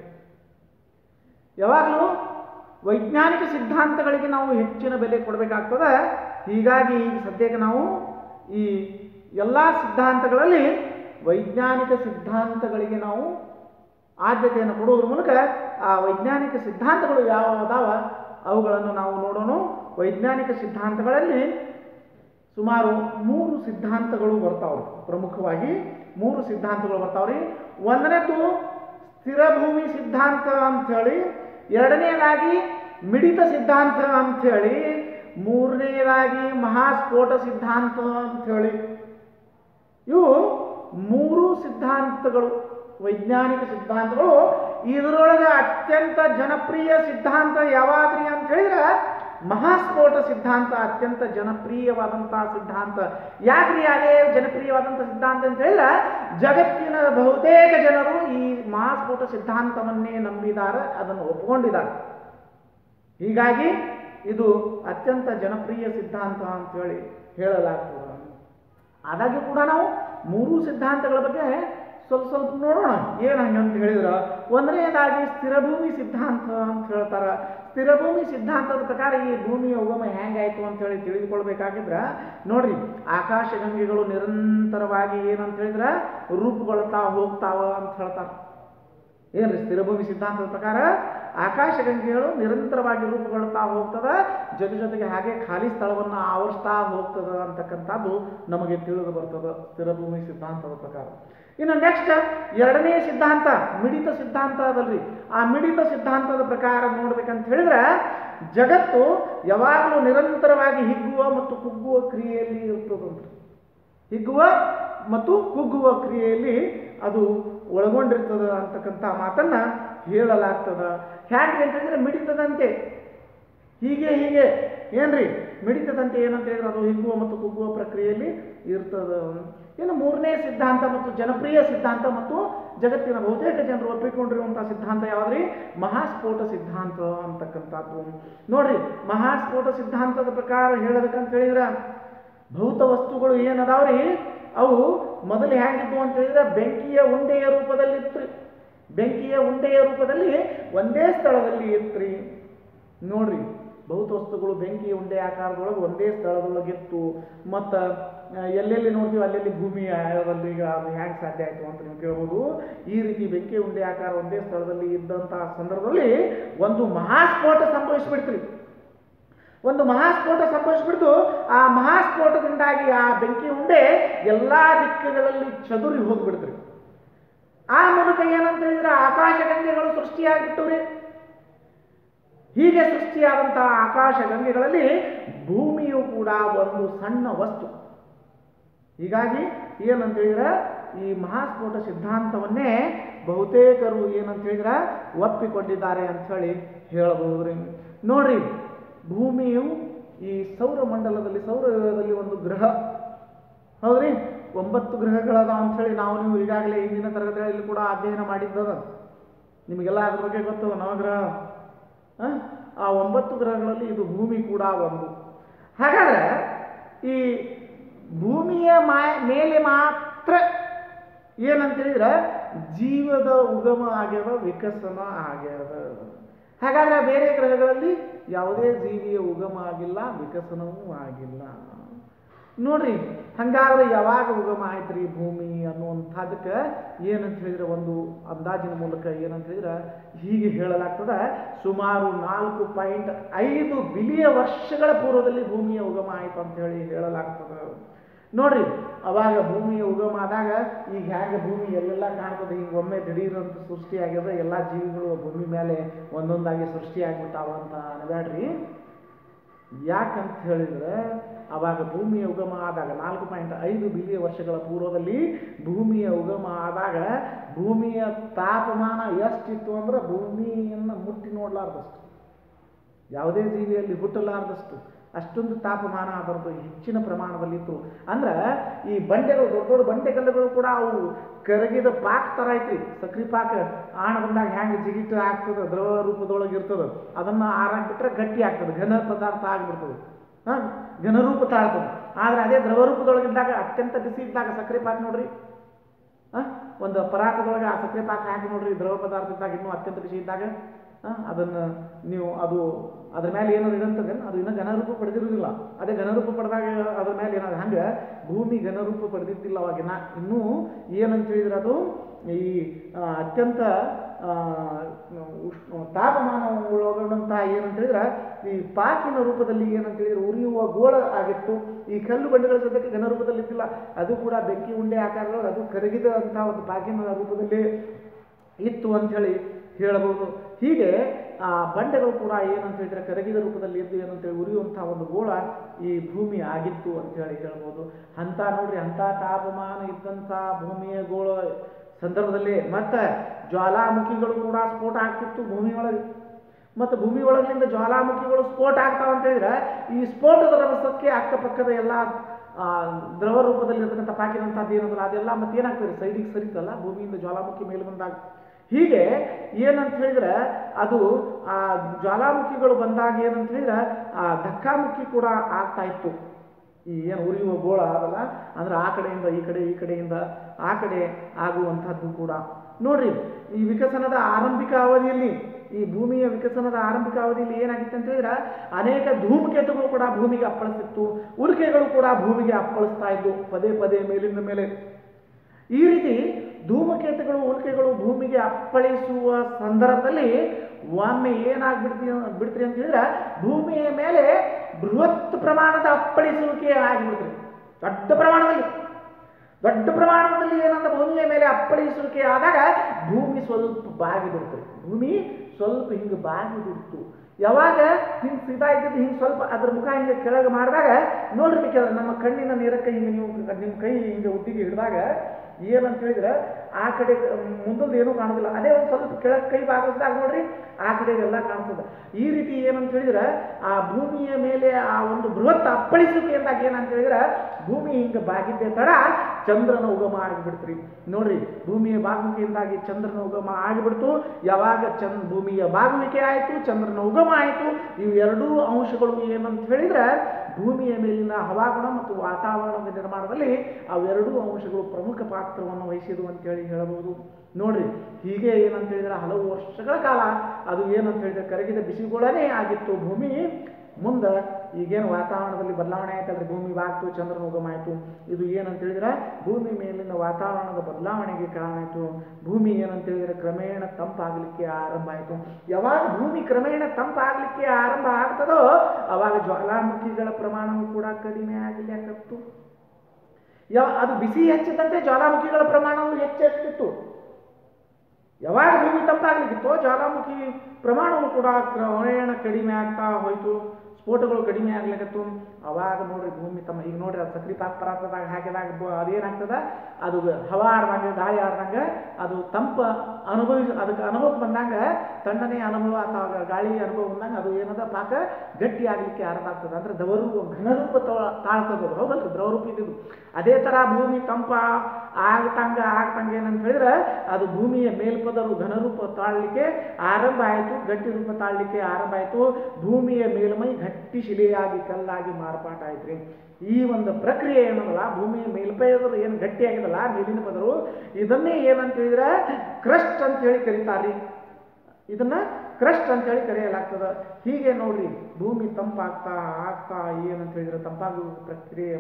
ಯಾವಾಗಲೂ ವೈಜ್ಞಾನಿಕ ಸಿದ್ಧಾಂತಗಳಿಗೆ ನಾವು ಹೆಚ್ಚಿನ ಬೆಲೆ ಕೊಡಬೇಕಾಗ್ತದೆ. ಹೀಗಾಗಿ ಈಗ ಸದ್ಯಕ್ಕೆ ನಾವು ಈ ಎಲ್ಲ ಸಿದ್ಧಾಂತಗಳಲ್ಲಿ ವೈಜ್ಞಾನಿಕ ಸಿದ್ಧಾಂತಗಳಿಗೆ ನಾವು ಆದ್ಯತೆಯನ್ನು ಕೊಡುವುದರ ಮೂಲಕ ಆ ವೈಜ್ಞಾನಿಕ ಸಿದ್ಧಾಂತಗಳು ಯಾವ ಅದಾವ ಅವುಗಳನ್ನು ನಾವು ನೋಡೋಣ. ವೈಜ್ಞಾನಿಕ ಸಿದ್ಧಾಂತಗಳಲ್ಲಿ ಸುಮಾರು 3 ಸಿದ್ಧಾಂತಗಳು ಬರ್ತಾವ್ರಿ. ಪ್ರಮುಖವಾಗಿ 3 ಸಿದ್ಧಾಂತಗಳು ಬರ್ತಾವ್ರಿ. ಒಂದನೇದು ಸ್ಥಿರ ಭೂಮಿ ಸಿದ್ಧಾಂತ ಅಂಥೇಳಿ, ಎರಡನೇದಾಗಿ ಮಿಡಿತ ಸಿದ್ಧಾಂತ ಅಂಥೇಳಿ, ಮೂರನೇದಾಗಿ ಮಹಾಸ್ಫೋಟ ಸಿದ್ಧಾಂತ ಅಂಥೇಳಿ. ಇವು 3 ಸಿದ್ಧಾಂತಗಳು ವೈಜ್ಞಾನಿಕ ಸಿದ್ಧಾಂತಗಳು. ಇದರೊಳಗೆ ಅತ್ಯಂತ ಜನಪ್ರಿಯ ಸಿದ್ಧಾಂತ ಯಾವಾದ್ರಿ ಅಂತ ಹೇಳಿದ್ರೆ ಮಹಾಸ್ಫೋಟ ಸಿದ್ಧಾಂತ ಅತ್ಯಂತ ಜನಪ್ರಿಯವಾದಂತಹ ಸಿದ್ಧಾಂತ. ಯಾಕ್ರಿ ಅದೇ ಜನಪ್ರಿಯವಾದಂಥ ಸಿದ್ಧಾಂತ ಅಂತ ಹೇಳಿದ್ರೆ ಜಗತ್ತಿನ ಬಹುತೇಕ ಜನರು ಈ ಮಹಾಸ್ಫೋಟ ಸಿದ್ಧಾಂತವನ್ನೇ ನಂಬಿದ್ದಾರೆ, ಅದನ್ನು ಒಪ್ಪಿಕೊಂಡಿದ್ದಾರೆ. ಹೀಗಾಗಿ ಇದು ಅತ್ಯಂತ ಜನಪ್ರಿಯ ಸಿದ್ಧಾಂತ ಅಂತೇಳಿ ಹೇಳಲಾಗ್ತದೆ. ಆದಾಗ್ಯೂ ಕೂಡ ನಾವು 3 ಸಿದ್ಧಾಂತಗಳ ಬಗ್ಗೆ ಸ್ವಲ್ಪ ನೋಡೋಣ. ಏನು ಹಂಗಂತ ಹೇಳಿದ್ರೆ ಒಂದನೇದಾಗಿ ಸ್ಥಿರಭೂಮಿ ಸಿದ್ಧಾಂತ ಅಂತ ಹೇಳ್ತಾರೆ. ಸ್ಥಿರಭೂಮಿ ಸಿದ್ಧಾಂತದ ಪ್ರಕಾರ ಈ ಭೂಮಿಯ ಉಗಮ ಹೆಂಗಾಯ್ತು ಅಂತ ಹೇಳಿ ತಿಳಿದುಕೊಳ್ಬೇಕಾಗಿದ್ರೆ ನೋಡ್ರಿ, ಆಕಾಶಗಂಗೆಗಳು ನಿರಂತರವಾಗಿ ಏನಂತ ಹೇಳಿದ್ರೆ ರೂಪುಗೊಳ್ತಾ ಹೋಗ್ತಾವ ಅಂತ ಹೇಳ್ತಾರೆ. ಏನ್ರಿ, ಸ್ಥಿರಭೂಮಿ ಸಿದ್ಧಾಂತದ ಪ್ರಕಾರ ಆಕಾಶಗಂಗೆಗಳು ನಿರಂತರವಾಗಿ ರೂಪುಗೊಳ್ತಾ ಹೋಗ್ತದ, ಜೊತೆಗೆ ಹಾಗೆ ಖಾಲಿ ಸ್ಥಳವನ್ನು ಆವರಿಸ್ತಾ ಹೋಗ್ತದ ಅಂತಕ್ಕಂಥದ್ದು ನಮಗೆ ತಿಳಿದು ಬರ್ತದೆ ಸ್ಥಿರಭೂಮಿ ಸಿದ್ಧಾಂತದ ಪ್ರಕಾರ. ಇನ್ನು ನೆಕ್ಸ್ಟ್ ಎರಡನೇ ಸಿದ್ಧಾಂತ ಮಿಡಿತ ಸಿದ್ಧಾಂತ ಅದಲ್ರಿ. ಆ ಮಿಡಿತ ಸಿದ್ಧಾಂತದ ಪ್ರಕಾರ ನೋಡ್ಬೇಕಂತ ಹೇಳಿದ್ರೆ ಜಗತ್ತು ಯಾವಾಗಲೂ ನಿರಂತರವಾಗಿ ಹಿಗ್ಗುವ ಮತ್ತು ಕುಗ್ಗುವ ಕ್ರಿಯೆಯಲ್ಲಿ ಇರ್ತದಂತೆ. ಹಿಗ್ಗುವ ಮತ್ತು ಕುಗ್ಗುವ ಕ್ರಿಯೆಯಲ್ಲಿ ಅದು ಒಳಗೊಂಡಿರ್ತದ ಅಂತಕ್ಕಂಥ ಮಾತನ್ನ ಹೇಳಲಾಗ್ತದ. ಹೇಗೆ ಅಂತ ಹೇಳಿದ್ರೆ ಮಿಡಿತದಂತೆ ಹೀಗೆ ಏನ್ರಿ, ಮಿಡಿತದಂತೆ ಏನಂತ ಹೇಳಿದ್ರೆ ಅದು ಹಿಗ್ಗುವ ಮತ್ತು ಕುಗ್ಗುವ ಪ್ರಕ್ರಿಯೆಯಲ್ಲಿ ಇರ್ತದ. ಇನ್ನು ಮೂರನೇ ಸಿದ್ಧಾಂತ ಮತ್ತು ಜನಪ್ರಿಯ ಸಿದ್ಧಾಂತ ಮತ್ತು ಜಗತ್ತಿನ ಬಹುತೇಕ ಜನರು ಒಪ್ಪಿಕೊಂಡಿರುವಂತಹ ಸಿದ್ಧಾಂತ ಯಾವ್ದ್ರಿ, ಮಹಾಸ್ಫೋಟ ಸಿದ್ಧಾಂತ ಅಂತಕ್ಕಂಥದ್ದು. ನೋಡ್ರಿ, ಮಹಾಸ್ಫೋಟ ಸಿದ್ಧಾಂತದ ಪ್ರಕಾರ ಹೇಳಬೇಕಂತ ಹೇಳಿದ್ರೆ ಭೌತ ವಸ್ತುಗಳು ಏನದಾವ್ರಿ ಅವು ಮೊದಲು ಹೇಗಿದ್ವು ಅಂತ ಹೇಳಿದ್ರೆ ಬೆಂಕಿಯ ಉಂಡೆಯ ರೂಪದಲ್ಲಿತ್ತು. ಬೆಂಕಿಯ ಉಂಡೆಯ ರೂಪದಲ್ಲಿ ಒಂದೇ ಸ್ಥಳದಲ್ಲಿ ಇತ್ರಿ. ನೋಡ್ರಿ, ಭೌತ ವಸ್ತುಗಳು ಬೆಂಕಿಯ ಉಂಡೆ ಆಕಾರದೊಳಗೆ ಒಂದೇ ಸ್ಥಳದೊಳಗಿತ್ತು. ಮತ್ತು ಎಲ್ಲೆಲ್ಲಿ ನೋಡ್ತೀವಿ ಅಲ್ಲೆಲ್ಲಿ ಭೂಮಿ ಆಯೋದಲ್ಲಿ ಈಗ ಅದು ಹೇಗೆ ಸಾಧ್ಯ ಆಯಿತು ಅಂತ ನೀವು ಕೇಳ್ಬೋದು. ಈ ರೀತಿ ಬೆಂಕಿಯ ಉಂಡೆ ಆಕಾರ ಒಂದೇ ಸ್ಥಳದಲ್ಲಿ ಇದ್ದಂತಹ ಸಂದರ್ಭದಲ್ಲಿ ಒಂದು ಮಹಾಸ್ಫೋಟ ಸಂಭವಿಸ್ಬಿಡ್ತೀರಿ. ಒಂದು ಮಹಾಸ್ಫೋಟ ಸಂಭವಿಸ್ಬಿಡ್ತು. ಆ ಮಹಾಸ್ಫೋಟದಿಂದಾಗಿ ಆ ಬೆಂಕಿ ಉಂಡೆ ಎಲ್ಲ ದಿಕ್ಕುಗಳಲ್ಲಿ ಚದುರಿ ಹೋಗ್ಬಿಡ್ತೀರಿ. ಆ ಮೂಲಕ ಏನಂತ ಹೇಳಿದ್ರೆ ಆಕಾಶಗಂಗೆಗಳು ಸೃಷ್ಟಿಯಾಗಿಟ್ಟವ್ರಿ. ಹೀಗೆ ಸೃಷ್ಟಿಯಾದಂತಹ ಆಕಾಶಗಂಗೆಗಳಲ್ಲಿ ಭೂಮಿಯು ಕೂಡ ಒಂದು ಸಣ್ಣ ವಸ್ತು. ಹೀಗಾಗಿ ಏನಂತ ಹೇಳಿದ್ರೆ ಈ ಮಹಾಸ್ಫೋಟ ಸಿದ್ಧಾಂತವನ್ನೇ ಬಹುತೇಕರು ಏನಂತ ಹೇಳಿದ್ರೆ ಒಪ್ಪಿಕೊಂಡಿದ್ದಾರೆ ಅಂತ ಹೇಳಿ ಹೇಳಬಹುದ್ರಿ. ನೋಡ್ರಿ, ಭೂಮಿಯು ಈ ಸೌರವ್ಯೂಹದಲ್ಲಿ ಒಂದು ಗ್ರಹ. ಹೌದ್ರಿ, 9 ಗ್ರಹಗಳದ ಅಂಥೇಳಿ ನೀವು ಈಗಾಗಲೇ ಇಂದಿನ ತರಗತಿಗಳಲ್ಲಿ ಕೂಡ ಅಧ್ಯಯನ ಮಾಡಿದ್ದದ. ನಿಮಗೆಲ್ಲ ಅದ್ರ ಬಗ್ಗೆ ಗೊತ್ತು. ನವಗ್ರಹ, ಆ 9 ಗ್ರಹಗಳಲ್ಲಿ ಇದು ಭೂಮಿ ಕೂಡ ಒಂದು. ಹಾಗಾದ್ರೆ ಈ ಭೂಮಿಯ ಮೇಲೆ ಮಾತ್ರ ಮಾತ್ರ ಏನಂತೇಳಿದ್ರೆ ಜೀವದ ಉಗಮ ಆಗ್ಯದ, ವಿಕಸನ ಆಗ್ಯದ. ಹಾಗಾದ್ರೆ ಬೇರೆ ಗ್ರಹಗಳಲ್ಲಿ ಯಾವುದೇ ಜೀವಿಯ ಉಗಮ ಆಗಿಲ್ಲ, ವಿಕಸನವೂ ಆಗಿಲ್ಲ. ನೋಡ್ರಿ, ಹಂಗಾದ್ರೆ ಯಾವಾಗ ಉಗಮ ಆಯ್ತ್ರಿ ಭೂಮಿ ಅನ್ನುವಂಥದ್ದಕ್ಕೆ ಏನಂತ ಹೇಳಿದ್ರೆ ಒಂದು ಅಂದಾಜಿನ ಮೂಲಕ ಏನಂತ ಹೇಳಿದ್ರೆ ಹೀಗೆ ಹೇಳಲಾಗ್ತದ, ಸುಮಾರು 4.5 ಬಿಲಿಯನ್ ವರ್ಷಗಳ ಪೂರ್ವದಲ್ಲಿ ಭೂಮಿಯ ಉಗಮ ಆಯ್ತು ಅಂತ ಹೇಳಿ ಹೇಳಲಾಗ್ತದ. ನೋಡ್ರಿ, ಅವಾಗ ಭೂಮಿಯ ಉಗಮ ಆದಾಗ ಈಗ ಹೇಗೆ ಭೂಮಿ ಎಲ್ಲೆಲ್ಲ ಕಾಣ್ತದೆ, ಈಗ ಒಮ್ಮೆ ದಿಢೀರಂತ ಸೃಷ್ಟಿಯಾಗ್ಯದ, ಎಲ್ಲ ಜೀವಿಗಳು ಭೂಮಿ ಮೇಲೆ ಒಂದೊಂದಾಗಿ ಸೃಷ್ಟಿಯಾಗ್ಬಿಟ್ಟಾವ ಅಂತ ಅನ್ಬೇಡ್ರಿ. ಯಾಕಂತ ಹೇಳಿದ್ರೆ ಅವಾಗ ಭೂಮಿಯ ಉಗಮ ಆದಾಗ 4.5 ಬಿಲಿಯನ್ ವರ್ಷಗಳ ಪೂರ್ವದಲ್ಲಿ ಭೂಮಿಯ ಉಗಮ ಆದಾಗ ಭೂಮಿಯ ತಾಪಮಾನ ಎಷ್ಟಿತ್ತು ಅಂದ್ರೆ ಭೂಮಿಯನ್ನು ಮುಟ್ಟಿ ನೋಡಲಾರ್ದಷ್ಟು, ಯಾವುದೇ ಜೀವಿಯಲ್ಲಿ ಹುಟ್ಟಲಾರ್ದಷ್ಟು ಅಷ್ಟೊಂದು ತಾಪಮಾನ ಅದರದ್ದು ಹೆಚ್ಚಿನ ಪ್ರಮಾಣದಲ್ಲಿತ್ತು. ಅಂದ್ರೆ ಈ ಬಂಡೆಗಳು, ದೊಡ್ಡ ದೊಡ್ಡ ಬಂಡೆ ಕಲ್ಲುಗಳು ಕೂಡ ಅವು ಕರಗಿದ ಪಾಕ್ ಥರ ಐತ್ರಿ, ಸಕ್ರಿ ಪಾಕ ಆಣ ಬಂದಾಗ ಹ್ಯಾಂಗೆ ಜಿಗಿಟ್ಟು ಆಗ್ತದೆ, ದ್ರವ ರೂಪದೊಳಗೆ ಇರ್ತದೆ, ಅದನ್ನು ಆರಾಕ್ಬಿಟ್ರೆ ಗಟ್ಟಿ ಆಗ್ತದೆ, ಘನ ಪದಾರ್ಥ ಆಗಿಬಿಡ್ತದೆ, ಘನರೂಪ ತಾಳ್ತದೆ. ಆದರೆ ಅದೇ ದ್ರವ ರೂಪದೊಳಗಿದ್ದಾಗ ಅತ್ಯಂತ ಬಿಸಿ ಇದ್ದಾಗ ಸಕ್ಕರೆ ಪಾಕ ನೋಡ್ರಿ, ಒಂದು ಪರಾತದೊಳಗೆ ಆ ಸಕ್ಕರೆ ಪಾಕ ಹಾಕಿ ನೋಡ್ರಿ, ದ್ರವ ಪದಾರ್ಥ ಇದ್ದಾಗ ಇನ್ನೂ ಅತ್ಯಂತ ಬಿಸಿ ಇದ್ದಾಗ ಅದನ್ನು ನೀವು ಅದ್ರ ಮೇಲೆ ಏನಾದ್ರು ಇದಂತದೆ, ಅದು ಇನ್ನೂ ಘನರೂಪ ಪಡೆದಿರುವುದಿಲ್ಲ. ಅದೇ ಘನರೂಪ ಪಡೆದಾಗ ಅದ್ರ ಮೇಲೆ ಏನಾದ್ರು ಹಂಗೆ ಭೂಮಿ ಘನರೂಪ ಪಡೆದಿದ್ದಿಲ್ಲ ಅವಾಗಿನ. ಇನ್ನೂ ಏನಂತ ಹೇಳಿದ್ರೆ ಅದು ಈ ಅತ್ಯಂತ ತಾಪಮಾನ ಒಳಗೊಂಡಂತಹ ಏನಂತ ಹೇಳಿದ್ರೆ ಈ ಪಾಕಿನ ರೂಪದಲ್ಲಿ ಏನಂತ ಹೇಳಿದ್ರೆ ಉರಿಯುವ ಗೋಳ ಆಗಿತ್ತು. ಈ ಕಲ್ಲು ಬಂಡೆಗಳ ಸದ್ಯಕ್ಕೆ ಘನರೂಪದಲ್ಲಿ ಇದ್ದಿಲ್ಲ, ಅದು ಕೂಡ ಬೆಂಕಿ ಉಂಡೆ ಆಕಾರದೊಳಗೆ ಅದು ಕರಗಿದಂತಹ ಒಂದು ಪಾಕಿನ ರೂಪದಲ್ಲಿ ಇತ್ತು ಅಂತ ಹೇಳಿ ಹೇಳಬಹುದು. ಹೀಗೆ ಆ ಬಂಡೆಗಳು ಕೂಡ ಏನಂತ ಹೇಳಿದ್ರೆ ಕರಗಿದ ರೂಪದಲ್ಲಿ ಇದ್ದು ಏನಂತೇಳಿ ಉರಿಯುವಂತಹ ಒಂದು ಗೋಳ ಈ ಭೂಮಿ ಆಗಿತ್ತು ಅಂತ ಹೇಳಿ ಹೇಳ್ಬೋದು. ಅಂತ ನೋಡ್ರಿ, ಅಂತ ತಾಪಮಾನ ಇದ್ದಂಥ ಭೂಮಿಯ ಗೋಳ ಸಂದರ್ಭದಲ್ಲಿ ಮತ್ತೆ ಜ್ವಾಲಾಮುಖಿಗಳು ಕೂಡ ಸ್ಫೋಟ ಆಗ್ತಿತ್ತು ಭೂಮಿಯೊಳಗೆ. ಮತ್ತು ಭೂಮಿ ಒಳಗಿಂದ ಜ್ವಾಲಾಮುಖಿಗಳು ಸ್ಫೋಟ ಆಗ್ತಾವ ಅಂತ ಹೇಳಿದ್ರೆ ಈ ಸ್ಫೋಟದ ರಭಸಕ್ಕೆ ಅಕ್ಕಪಕ್ಕದ ಎಲ್ಲ ದ್ರವ ರೂಪದಲ್ಲಿ ಇರ್ತಕ್ಕಂಥ ಪಾಕಿನಂಥದ್ದು ಏನಂದ್ರೆ ಅದೆಲ್ಲ ಮತ್ತೆ ಏನಾಗ್ತದೆ, ಸೈಡಿಗೆ ಸರಿತಲ್ಲ ಭೂಮಿಯಿಂದ ಜ್ವಾಲಾಮುಖಿ ಮೇಲೆ ಬಂದಾಗ. ಹೀಗೆ ಏನಂತ ಹೇಳಿದ್ರೆ ಅದು ಆ ಜ್ವಾಲಾಮುಖಿಗಳು ಬಂದಾಗ ಏನಂತ ಹೇಳಿದ್ರೆ ಆ ಧಕ್ಕಾಮುಖಿ ಕೂಡ ಆಗ್ತಾ ಇತ್ತು. ಈ ಏನು ಉರಿಯುವ ಗೋಳ ಅದಲ್ಲ ಅಂದ್ರೆ ಆ ಕಡೆಯಿಂದ ಈ ಕಡೆ, ಈ ಕಡೆಯಿಂದ ಆ ಕಡೆ ಆಗುವಂಥದ್ದು ಕೂಡ ನೋಡ್ರಿ. ಈ ವಿಕಸನದ ಆರಂಭಿಕ ಅವಧಿಯಲ್ಲಿ, ಈ ಭೂಮಿಯ ವಿಕಸನದ ಆರಂಭಿಕ ಅವಧಿಯಲ್ಲಿ ಏನಾಗಿತ್ತು ಅಂತ ಹೇಳಿದ್ರೆ ಅನೇಕ ಧೂಮಕೇತುಗಳು ಕೂಡ ಭೂಮಿಗೆ ಅಪ್ಪಳಿಸ್ತಿತ್ತು, ಉಲ್ಕೆಗಳು ಕೂಡ ಭೂಮಿಗೆ ಅಪ್ಪಳಿಸ್ತಾ ಇದ್ವು ಪದೇ ಪದೇ ಮೇಲಿಂದ ಮೇಲೆ. ಈ ರೀತಿ ಧೂಮಕೇತುಗಳು, ಉಲ್ಕೆಗಳು ಭೂಮಿಗೆ ಅಪ್ಪಳಿಸುವ ಸಂದರ್ಭದಲ್ಲಿ ಒಮ್ಮೆ ಬಿಡ್ತೀರಿ ಅಂತ ಹೇಳಿದ್ರೆ ಭೂಮಿಯ ಮೇಲೆ ಬೃಹತ್ ಪ್ರಮಾಣದ ಅಪ್ಪಳಿಸುವಿಕೆ ಆಗಿಬಿಡ್ತೀರಿ. ದೊಡ್ಡ ಪ್ರಮಾಣದಲ್ಲಿ ಏನಂತ ಭೂಮಿಯ ಮೇಲೆ ಅಪ್ಪಳಿಸುವಿಕೆ ಆದಾಗ ಭೂಮಿ ಸ್ವಲ್ಪ ಬಾಗಿ ಬಿಡ್ತದೆ. ಭೂಮಿ ಸ್ವಲ್ಪ ಹಿಂಗೆ ಬಾಗಿ ಬಿಡ್ತು. ಯಾವಾಗ ಹಿಂಗೆ ಸೀದಾ ಇದ್ದಿದ್ದು ಹಿಂಗೆ ಸ್ವಲ್ಪ ಅದ್ರ ಮುಖ ಹಿಂಗೆ ಕೆಳಗೆ ಮಾಡಿದಾಗ ನೋಡ್ರಿ ಬೇಕಲ್ಲ, ನಮ್ಮ ಕಣ್ಣಿನ ನೇರಕ್ಕೆ ಹಿಂಗೆ ನೀವು ನಿಮ್ಮ ಕೈ ಹಿಂಗೆ ಉದ್ದಿಗೆ ಹಿಡಿದಾಗ ಏನಂತ ಹೇಳಿದ್ರೆ ಆ ಕಡೆ ಮುಂದೊಂದು ಏನೂ ಕಾಣೋದಿಲ್ಲ, ಅದೇ ಒಂದು ಸ್ವಲ್ಪ ಕೆಳಗೆ ಕೈ ಬಾಗಿಸಿದಾಗ ನೋಡ್ರಿ ಆ ಕಡೆ ಎಲ್ಲ ಕಾಣಿಸ್ತದೆ. ಈ ರೀತಿ ಏನಂತ ಹೇಳಿದ್ರೆ ಆ ಭೂಮಿಯ ಮೇಲೆ ಆ ಒಂದು ಬೃಹತ್ ಅಪ್ಪಳಿಸುವಿಕೆಯಿಂದಾಗ ಏನಂತ ಹೇಳಿದ್ರೆ ಭೂಮಿ ಹಿಂಗೆ ಬಾಗಿದ್ದೆ ತಡ ಚಂದ್ರನ ಉಗಮ ಆಗಿಬಿಡ್ತ್ರಿ. ನೋಡ್ರಿ, ಭೂಮಿಯ ಬಾಗುವಿಕೆಯಿಂದಾಗಿ ಚಂದ್ರನ ಉಗಮ ಆಗಿಬಿಡ್ತು. ಯಾವಾಗ ಭೂಮಿಯ ಬಾಗುವಿಕೆ ಆಯಿತು, ಚಂದ್ರನ ಉಗಮ ಆಯಿತು, ಇವು ಎರಡೂ ಅಂಶಗಳು ಏನಂತ ಹೇಳಿದ್ರೆ ಭೂಮಿಯ ಮೇಲಿನ ಹವಾಗುಣ ಮತ್ತು ವಾತಾವರಣದ ನಿರ್ಮಾಣದಲ್ಲಿ ಅವೆರಡೂ ಅಂಶಗಳು ಪ್ರಮುಖ ಪಾತ್ರವನ್ನು ವಹಿಸಿದವು ಅಂತೇಳಿ ಹೇಳಬಹುದು. ನೋಡ್ರಿ, ಹೀಗೆ ಏನಂತ ಹೇಳಿದ್ರೆ ಹಲವು ವರ್ಷಗಳ ಕಾಲ ಅದು ಏನಂತ ಹೇಳಿದ್ರೆ ಕರಗಿದ ಬಿಸಿಗೋಳನೇ ಆಗಿತ್ತು ಭೂಮಿ. ಮುಂದೆ ಈಗೇನು ವಾತಾವರಣದಲ್ಲಿ ಬದಲಾವಣೆ ಆಯ್ತಲ್ರಿ, ಭೂಮಿ ಬಾಗ್ತು, ಚಂದ್ರನ ಉಗಮ ಆಯಿತು. ಇದು ಏನಂತ ಹೇಳಿದ್ರೆ ಭೂಮಿ ಮೇಲಿನ ವಾತಾವರಣದ ಬದಲಾವಣೆಗೆ ಕಾರಣ ಆಯಿತು. ಭೂಮಿ ಏನಂತ ಹೇಳಿದ್ರೆ ಕ್ರಮೇಣ ತಂಪಾಗಲಿಕ್ಕೆ ಆರಂಭ ಆಯಿತು. ಯಾವಾಗ ಭೂಮಿ ಕ್ರಮೇಣ ತಂಪಾಗಲಿಕ್ಕೆ ಆರಂಭ ಆಗ್ತದೋ ಅವಾಗ ಜ್ವಾಲಾಮುಖಿಗಳ ಪ್ರಮಾಣವು ಕೂಡ ಕಡಿಮೆ ಆಗಲಿಕ್ಕತ್ತು. ಅದು ಬಿಸಿ ಹೆಚ್ಚಿದಂತೆ ಜ್ವಾಲಾಮುಖಿಗಳ ಪ್ರಮಾಣವು ಹೆಚ್ಚಾಗ್ತಿತ್ತು. ಯಾವಾಗ ಭೂಮಿ ತಂಪಾಗಲಿಕ್ಕಿತ್ತು ಜ್ವಾಲಾಮುಖಿ ಪ್ರಮಾಣವು ಕೂಡ ಕ್ರಮೇಣ ಕಡಿಮೆ ಆಗ್ತಾ ಹೋಯಿತು, ಸ್ಫೋಟಗಳು ಕಡಿಮೆ ಆಗ್ಲಿಕ್ಕತ್ತು. ಅವಾಗ ನೋಡ್ರಿ ಭೂಮಿ ಈಗ ನೋಡ್ರಿ ಅದು ಸಕ್ರಿ ಪಾಕ್ ಪರಾತದಾಗ ಹಾಕಿದಾಗ ಅದೇನಾಗ್ತದ, ಅದು ಹವಾ ಆಡ್ದಂಗೆ ಗಾಳಿ ಆಡ್ದಂಗೆ ಅದು ತಂಪ ಅದಕ್ಕೆ ಅನುಭವಕ್ಕೆ ಬಂದಾಗ ತಣ್ಣನೆ ಅನುಭವ ಅಥವಾ ಗಾಳಿ ಅನುಭವ ಬಂದಂಗೆ ಅದು ಏನದ ಪಾಕ ಗಟ್ಟಿ ಆಗಲಿಕ್ಕೆ ಆರಂಭ ಆಗ್ತದೆ. ಅಂದ್ರೆ ಘನರೂಪ ತಾಳ್ತದ, ಹೌದಲ್ರಿ, ದ್ರವರೂಪ ಇದ್ದಿದ್ದು. ಅದೇ ಥರ ಭೂಮಿ ತಂಪ ಆಗ್ತಂಗ ಏನಂತ ಹೇಳಿದ್ರೆ ಅದು ಭೂಮಿಯ ಮೇಲ್ಪದರು ಘನರೂಪ ತಾಳಲಿಕ್ಕೆ ಆರಂಭ ಆಯಿತು, ಗಟ್ಟಿ ರೂಪ ತಾಳಲಿಕ್ಕೆ ಆರಂಭ ಆಯಿತು, ಭೂಮಿಯ ಮೇಲ್ಮೈ ಗಟ್ಟಿ ಶಿಲೆಯಾಗಿ ಕಲ್ಲಾಗಿ ಮಾರ್ಪಾಟ ಆಯ್ತ್ರಿ. ಈ ಒಂದು ಪ್ರಕ್ರಿಯೆ ಏನದಲ್ಲ, ಭೂಮಿಯ ಮೇಲ್ಪದರು ಏನು ಗಟ್ಟಿಯಾಗಿದಲ್ಲ ಮೇಲಿನ ಪದರು, ಇದನ್ನೇ ಏನಂತ ಹೇಳಿದ್ರೆ ಕ್ರಸ್ಟ್ ಅಂತ ಹೇಳಿ ಕರೀತಾರ್ರಿ. ಇದನ್ನ ಕ್ರಸ್ಟ್ ಅಂತ ಹೇಳಿ ಕರೆಯಲಾಗ್ತದೆ. ಹೀಗೆ ನೋಡ್ರಿ, ಭೂಮಿ ತಂಪಾಗ್ತಾ ಆಗ್ತಾ ಏನಂತ ಹೇಳಿದ್ರೆ ತಂಪಾಗುವ ಪ್ರಕ್ರಿಯೆ